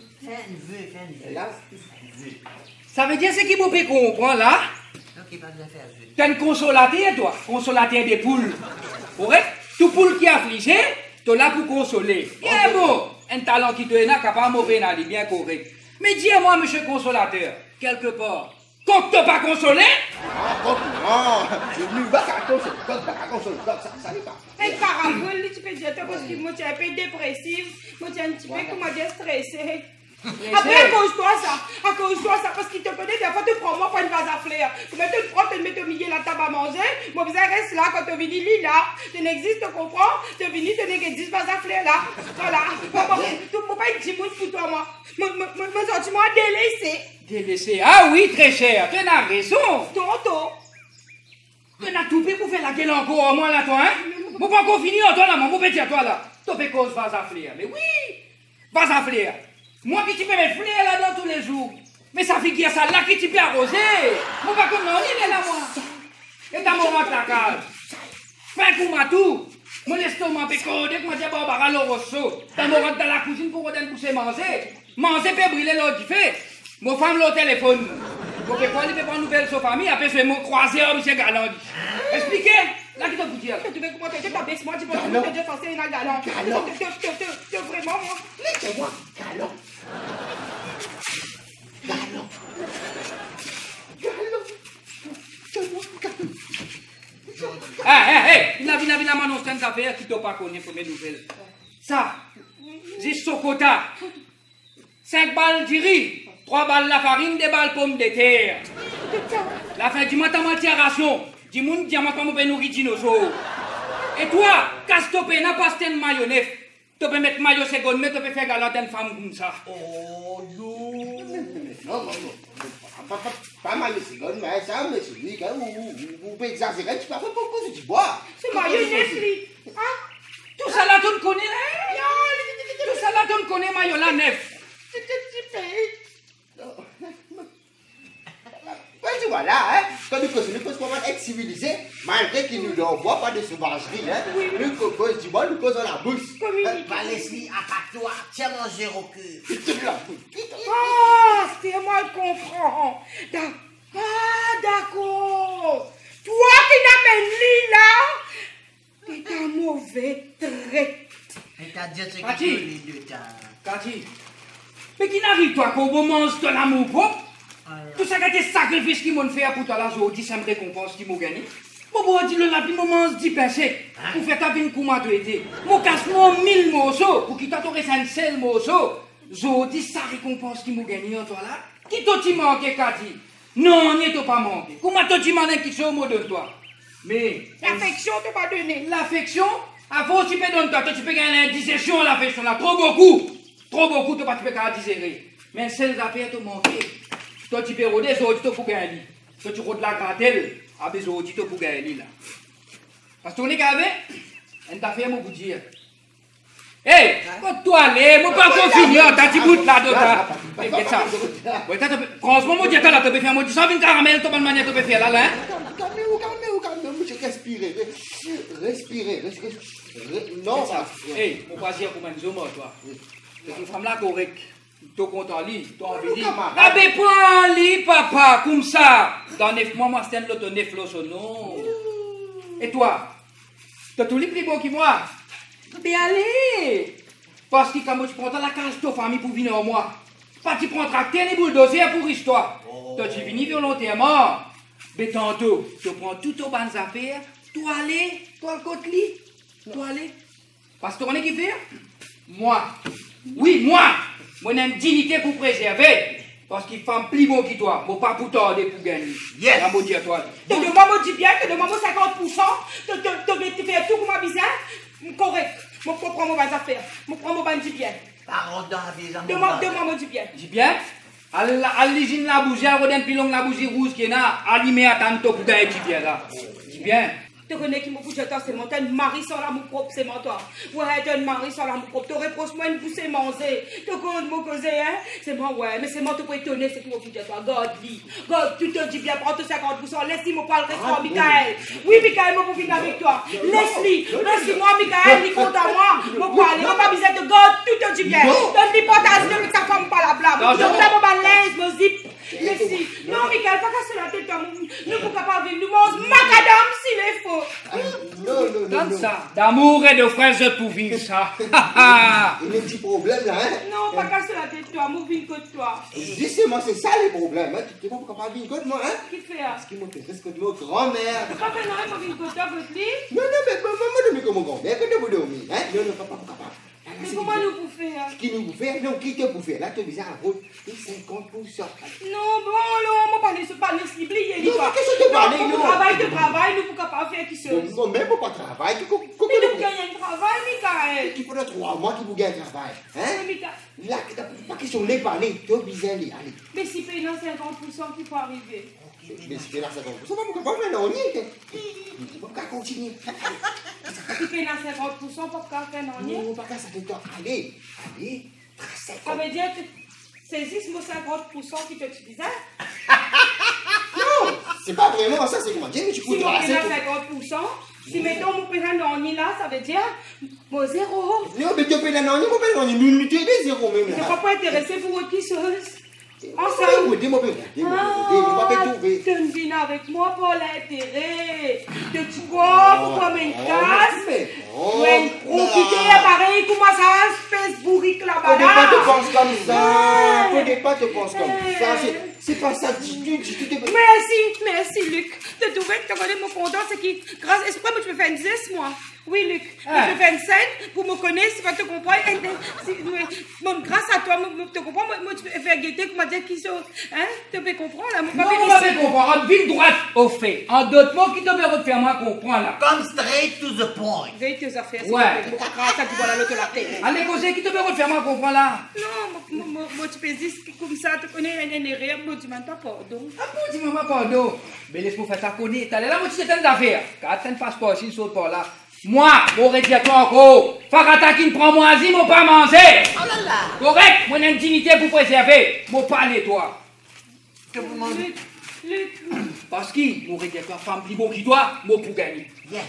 [SPEAKER 5] Ça veut dire ce qui vous fait comprendre là? Tu as une consolateur, toi. Consolateur des poules. Correct? Tout poule qui est affligé, tu es là pour consoler. Bien beau. Un talent qui te est là, capable de m'ouvrir, bien correct. Mais dis-moi, monsieur consolateur, quelque part, quand tu n'as pas consolé?
[SPEAKER 1] Non, je ne vais pas consoler. Ça n'est pas.
[SPEAKER 6] Un parabole, tu peux dire, parce que moi, tu es un peu dépressive. Moi, tu es un petit peu, comment dire, stressée. Après, à cause de toi, ça, parce qu'il te connaît, des fois, tu prends moi pour une vase à fleurs. Tu mets te prends, tu le mets au milieu de la table à manger. Moi, vous reste là, quand tu viens lit là, tu n'existes, tu comprends? Tu viens, tu n'existes pas à fleurs là. Voilà. Tu ne peux pas être timide pour toi, moi. Mon sentiment délaissé.
[SPEAKER 5] Délaissé. Ah oui, très cher. Tu as raison.
[SPEAKER 6] Tonton.
[SPEAKER 5] Tu as tout fait pour faire la gueule encore, au moins là, toi, hein? Moi, pas encore fini, toi là, mon petit à toi là. Tu fais cause vase à fleurs. Mais oui, vase à fleurs. Moi qui tu peux mettre fleurs là-dedans tous les jours. Mais ça fait qu'il y a ça là qui tu peux arroser. Moi pas comme non, il est là moi. Et t'as mon rentre la cage. Fais un coup tout. Mon estomac peut coder que moi j'ai Barbara Lorosso. T'as mon rentre dans la cuisine pour redonner pousser manger. Manger peut brûler l'autre du fait. Mon femme l'au téléphone. Donc quoi il peut prendre nouvelle sur famille après je vais croiser à monsieur Galant. Expliquez. Là qui t'a vous dire.
[SPEAKER 6] Tu veux comment tu t'abaisses moi, tu peux te dire censé une galant. Tu vraiment moi.
[SPEAKER 1] Laissez-moi, Galant.
[SPEAKER 5] Vina, m'annonce une affaire qui t'a pas connu pour mes nouvelles. Ça, j'ai Sokota. 5 balles de riz, 3 balles la farine, 2 balles pommes de terre. La fin du matin, matière ration. Du monde, diamant, comme on peut nourrir dinosaures. Et toi, casse-topé, n'a pas de mayonnaise. Tu peux mettre maillot seconde, mais tu peux faire galette une femme comme ça.
[SPEAKER 1] Oh, non, pas mal de secondes, mais ça, mais c'est lui, vous pouvez exagérer, tu peux pas poser du bois.
[SPEAKER 6] C'est mayonnaise, lui.
[SPEAKER 5] Tout ça là, tu le connais, hein? Tout ça là, tu le connais, maillot la nef.
[SPEAKER 1] Tu vois là, hein, quand nous pouvons être civilisés, malgré qu'ils nous envoient pas de sauvagerie, hein, nous causons du bois, nous causons la bouche.
[SPEAKER 7] Leslie, attaque-toi, tiens mon zéro cul.
[SPEAKER 6] Ah, c'est moi le comprends. D'accord. Toi qui n'amènes lui là, t'es un mauvais trait.
[SPEAKER 7] Et t'as dit ce que
[SPEAKER 5] Cathy.
[SPEAKER 7] tu les deux,
[SPEAKER 5] Cathy, mais qui n'arrive toi qu'au moment de l'amour propre? Tout ça qui est sacrifice qu'ils m'ont fait pour toi là, aujourd'hui, ça me récompense qu'ils m'ont gagné. Bon, dit le lapin, moment, dit pensé. Pour faire ta vie, comment te aider. Mon casse-moi 1000 morceaux, pour qu'il t'autorise un seul morceau. Aujourd'hui, ça récompense qu'ils m'ont gagné en toi là. Qui t'a dit manqué, Cathy? Non, n'y t'a pas manqué. Comment t'as dit manqué qui soit au mot de toi? Mais.
[SPEAKER 6] L'affection t'a pas donné.
[SPEAKER 5] L'affection? Avant, tu peux donner toi, tu peux gagner l'indigestion, l'affection là. Trop beaucoup, tu peux pas digérer. Mais celles affaires t'ont manqué. Toi, tu peux rôder, les autres, tu peux gagner. Toi, tu rôdes la gratelle, avec les autres, tu peux gagner là. Parce que tu es gavé, on t'a fait mon bout de dire. Hé, quand toi aller, moi pas qu'on finit, t'as petit bout là, d'autres. Qu'est-ce que ça? Franchement, moi, dis-toi là, tu peux faire, moi, dis ça, une caramel, tu peux manière, tu peux faire là, hein?
[SPEAKER 1] Calmez-vous, respirez. Non, ça.
[SPEAKER 5] Hé, mon pas dire pour moi, toi. C'est une femme là correcte. Tu es content, lui, tu as envie de dire. Ah, ben, prends lui, papa, comme ça. Dans 9 mois, moi, c'est l'autre 9 lots, non. Et toi, tu as tout les plus beau que moi. Ben, allez. Parce que quand tu prends la case de ta famille pour venir en moi, pas tu prends tracteur ni bulldozer pour histoire. Tu es venu volontairement. Mais tantôt, tu prends toutes tes bonnes affaires, tu aller, toi le côté lit, tu aller. Parce que tu connais qui fait? Moi. Oui, moi. Moi, j'ai une dignité pour préserver. Parce qu'il fait un plus bon que toi. Moi, pas pour tarder pour gagner.
[SPEAKER 7] Yes.
[SPEAKER 5] La maudit à toi.
[SPEAKER 6] Tu demandes dis bien, tu demandes 50%, tu fais tout comme un bizarre. Correct. Je prends mon bas affaire. Je prends mon bas dis bien.
[SPEAKER 7] Parole dans la vie,
[SPEAKER 6] Demande dis bien.
[SPEAKER 5] Dis bien. À l'usine la bougie, à Rodin Pilon la bougie rouge qui est là, allumé à tantôt pour gagner dis bien là. Dis bien.
[SPEAKER 6] Tu connais qui me bouge toi, c'est mon t'as une mari sans l'amour propre, c'est mon toi. Ouais, t'as une mari sans l'amour propre. Tu reproches-moi une poussée manger. Tu connais mon causer, hein? C'est moi, ouais, mais c'est moi qui peux étonner, c'est qui me bouge toi. God, lui. God, tu te dis bien, prends tes 50%. Laisse-moi pas le restaurant, Michael. Oui, Michael, moi, pour venir avec toi. Laisse-moi, Michael, il compte à moi. Moi, pour aller, moi, pas besoin de God, tu te dis bien. Donne-lui pas ta zip, mais ta femme pas la blâme. Je fais mon balèze, mon zip. Laisse-y. Non, Michael, pas casser la tête, nous ne pouvons pas vivre. Nous mangeons macadam s'il est faux.
[SPEAKER 5] Comme ça. D'amour et de fraises pour vivre ça.
[SPEAKER 1] Il y a un petit problème là, hein?
[SPEAKER 6] Non, pas casser la tête, toi, move une côte, toi.
[SPEAKER 1] Justement, c'est ça les problèmes, hein? Tu ne peux pas vivre contre moi, hein?
[SPEAKER 6] Qui fait?
[SPEAKER 1] Parce qu'il m'a fait respecter ma grand-mère.
[SPEAKER 6] Pas fait non, move une côte, votre lit.
[SPEAKER 1] Non, mais maman ne me comme mon grand-mère, que de vous dormir, hein? Non, papa, papa.
[SPEAKER 6] Mais comment nous pour faire?
[SPEAKER 1] Qui nous fait? Non, qui te pour faire? Là, tu as à route 50%.
[SPEAKER 6] Non, bon, moi, pas laisser oublier.
[SPEAKER 1] Non, mais qu'est-ce que tu parles?
[SPEAKER 6] Nous travail, nous ne pouvons pas faire qui se.
[SPEAKER 1] Non, même pas travail.
[SPEAKER 6] Mais nous gagnons un travail, Michael.
[SPEAKER 1] Il faudra 3 mois qu'il vous gagne un travail. Hein? Là, pas question de parler, tu as besoin d'aller.
[SPEAKER 6] Mais si paye dans 50% qui peut arriver.
[SPEAKER 1] Mais si tu es là 50%, ça va pas faire non, il faut pas continuer.
[SPEAKER 6] Si paye dans 50% pour pas faire non.
[SPEAKER 1] Non, pas ça fait temps. Allez.
[SPEAKER 6] Ça veut dire que c'est juste mon 50% qui t'utilisait.
[SPEAKER 1] Non, c'est pas vraiment ça, c'est comment dire, mais tu peux
[SPEAKER 6] Si on paye dans 50%, si mettons mon paye dans là, ça veut dire mon zéro.
[SPEAKER 1] Non, mais tu payes la non, nous tu es des zéros même
[SPEAKER 6] Je ne
[SPEAKER 1] là.
[SPEAKER 6] suis pas intéressé pour autre chose.
[SPEAKER 1] Ensemble. Tu
[SPEAKER 6] ne viens avec moi pour l'intérêt. Tu crois pour comme une casse. Ouais, profiter pareil, comment ça se fait ce bourrique là-bas.
[SPEAKER 1] Faut pas te penser comme ça. Faut pas te penser comme ça. C'est pas ça, tu te...
[SPEAKER 6] Merci, Luc. De trouver que tu connais mon content, c'est qui, grâce à espoir, moi, tu me fais une 10, moi. Oui, Luc. Je fais une scène pour me connaître, si tu comprends. Bon, grâce à toi, tu comprends, moi, tu peux faire guetter, comment dire, qui sont. Hein? Tu peux comprendre, là.
[SPEAKER 5] Non, on va bien comprendre. Ville droite au fait. En d'autres mots, qui te peut faire moi comprendre, là.
[SPEAKER 7] Come straight to the point.
[SPEAKER 6] Veille tes affaires,
[SPEAKER 5] ouais.
[SPEAKER 6] Grâce à tu vois l'autre la tête.
[SPEAKER 5] Allez, conseil, qui te peut faire moi comprendre, là.
[SPEAKER 6] Non, moi, tu peux dire comme ça, tu connais un erreur, moi, tu m'entends pardon.
[SPEAKER 5] Ah bon, dis-moi pardon. Mais laisse-moi faire ça connaître. T'allais là, moi, tu sais telle d'affaires. Quand t'as un passeport, si il saute par là. Moi, m'aurais dit à toi encore, Farata qui ne prend moi asile, m'au pas manger.
[SPEAKER 7] Oh là là.
[SPEAKER 5] Correct, mon intimité pour préserver, m'au pas nettoyer.
[SPEAKER 7] Que vous demandez?
[SPEAKER 6] Luc.
[SPEAKER 5] Parce qu'il m'aurait dit à toi, femme plus bon qui toi, m'au pour gagner.
[SPEAKER 7] Yes.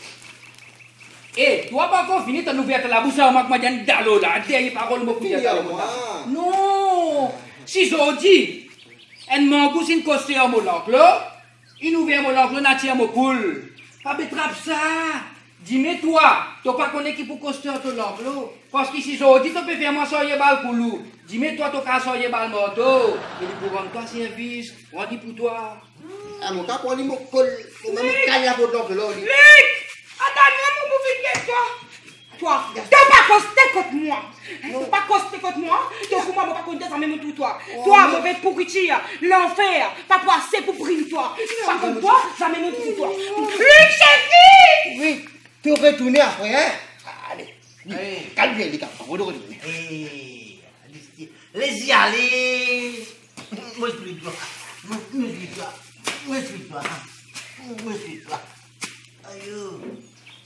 [SPEAKER 5] Et toi, pas encore fini, t'as ouvert la bouche à moi, m'a dit d'allô là, dernière parole, m'au pour dire non, si je dis, elle m'a goûté une costume à mon oncle, il ouvert mon oncle, n'a tiré mon coule. Pas betrape ça. Dis-moi toi, tu n'as pas connu qui pour construire ton oncle. Parce que si je dis, tu peux faire moi soyer bal pour lui. Dis-moi toi, tu peux soyer bal moto. Et pour rendre toi service, on dit pour toi.
[SPEAKER 1] Ah, mon cas, pour lui, mon col, on m'a mis calme là pour l'oncle.
[SPEAKER 6] Luc, attends-moi, mon bouffin, toi. Toi, tu n'as pas costé contre moi. Tu n'as pas costé contre moi. Donc, moi, je ne vais pas compter ça même tout toi. Toi, mauvais pourriture, l'enfer, pas pour assez pour briller toi. Pas contre toi, ça même tout toi. Luc, chérie!
[SPEAKER 1] Oui, tu retournes après, hein? Allez, calme-toi, les gars, on va retourner.
[SPEAKER 7] Laisse-y aller. Moi, je suis toi. Moi, je suis toi. Aïe.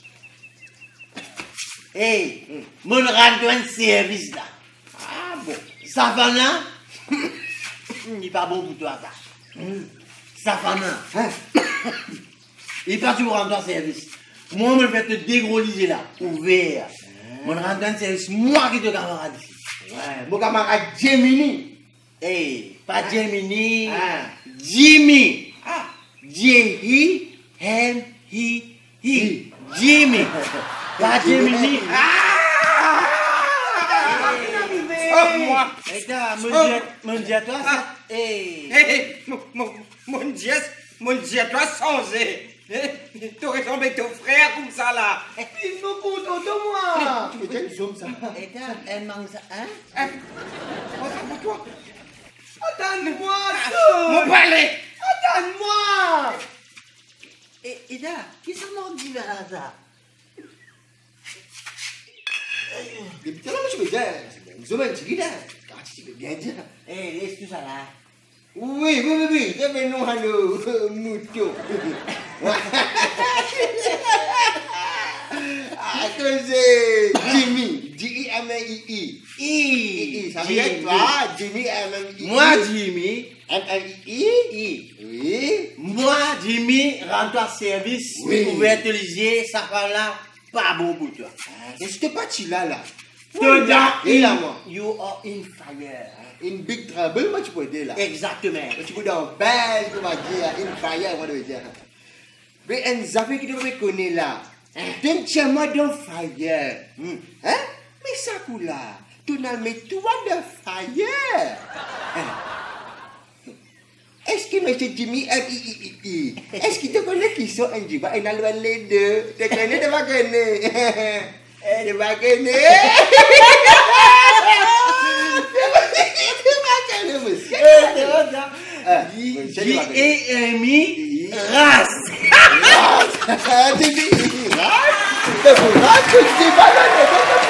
[SPEAKER 7] Hey, mon rendre un service là.
[SPEAKER 1] Ah bon?
[SPEAKER 7] Ça va là? Il n'est pas bon pour toi ça. Ça va là. Il pas toujours rendre un service. Moi, je vais te dégroliser là, ouvert. Mon rendre un service, moi qui te camarade ici.
[SPEAKER 1] Ouais, mon camarade Gemini.
[SPEAKER 7] Hey, pas Gemini. Jimmy. J-I-M-I-I. Jimmy. Pas Gemini.
[SPEAKER 3] Oh, moi.
[SPEAKER 7] Mon Dieu, toi, ça.
[SPEAKER 3] Mon Dieu, toi, songé. Tu aurais tombé ton frère comme ça là.
[SPEAKER 4] Il faut content de moi.
[SPEAKER 1] Tu me dis que ça.
[SPEAKER 7] Elle mange ça, hein?
[SPEAKER 4] Attends-moi,
[SPEAKER 3] Mon palais.
[SPEAKER 4] attends-moi.
[SPEAKER 7] Et là, qui s'en m'a dit là, ça?
[SPEAKER 1] Depuis tout à l'heure, je me dis, je me dis, là. Tu peux bien dire.
[SPEAKER 7] Eh, laisse tout ça là.
[SPEAKER 1] Oui, revenons à nos moutons. Attends, c'est Jimmy, J-I-M-I-I. Ça veut dire toi, Jimmy, M-M-I-I.
[SPEAKER 7] Moi, Jimmy.
[SPEAKER 1] M-M-I-I. Oui.
[SPEAKER 7] Moi, Jimmy, rends-toi service.
[SPEAKER 1] Oui.
[SPEAKER 7] Vous pouvez utiliser ça par là. Pas bon pour toi.
[SPEAKER 1] Je te parti là.
[SPEAKER 7] Et
[SPEAKER 1] là, moi.
[SPEAKER 7] You are in fire.
[SPEAKER 1] In big trouble, moi, tu peux dire là.
[SPEAKER 7] Exactement.
[SPEAKER 1] Tu peux dans belle, tu vas dire, in fire, moi, je veux dire. Mais un zafé qui devrait connaître là. D'un tiens-moi dans fire. Hein? Mais ça, là, tu n'as mis toi dans fire. Est-ce que M. Jimmy M-I-I-I, est-ce qu'il te connaît qui sont un jiba et n'a les deux? Tu connais, tu vas connaître. Tu vas connaître.
[SPEAKER 7] J-A-M-I, race.
[SPEAKER 1] Race.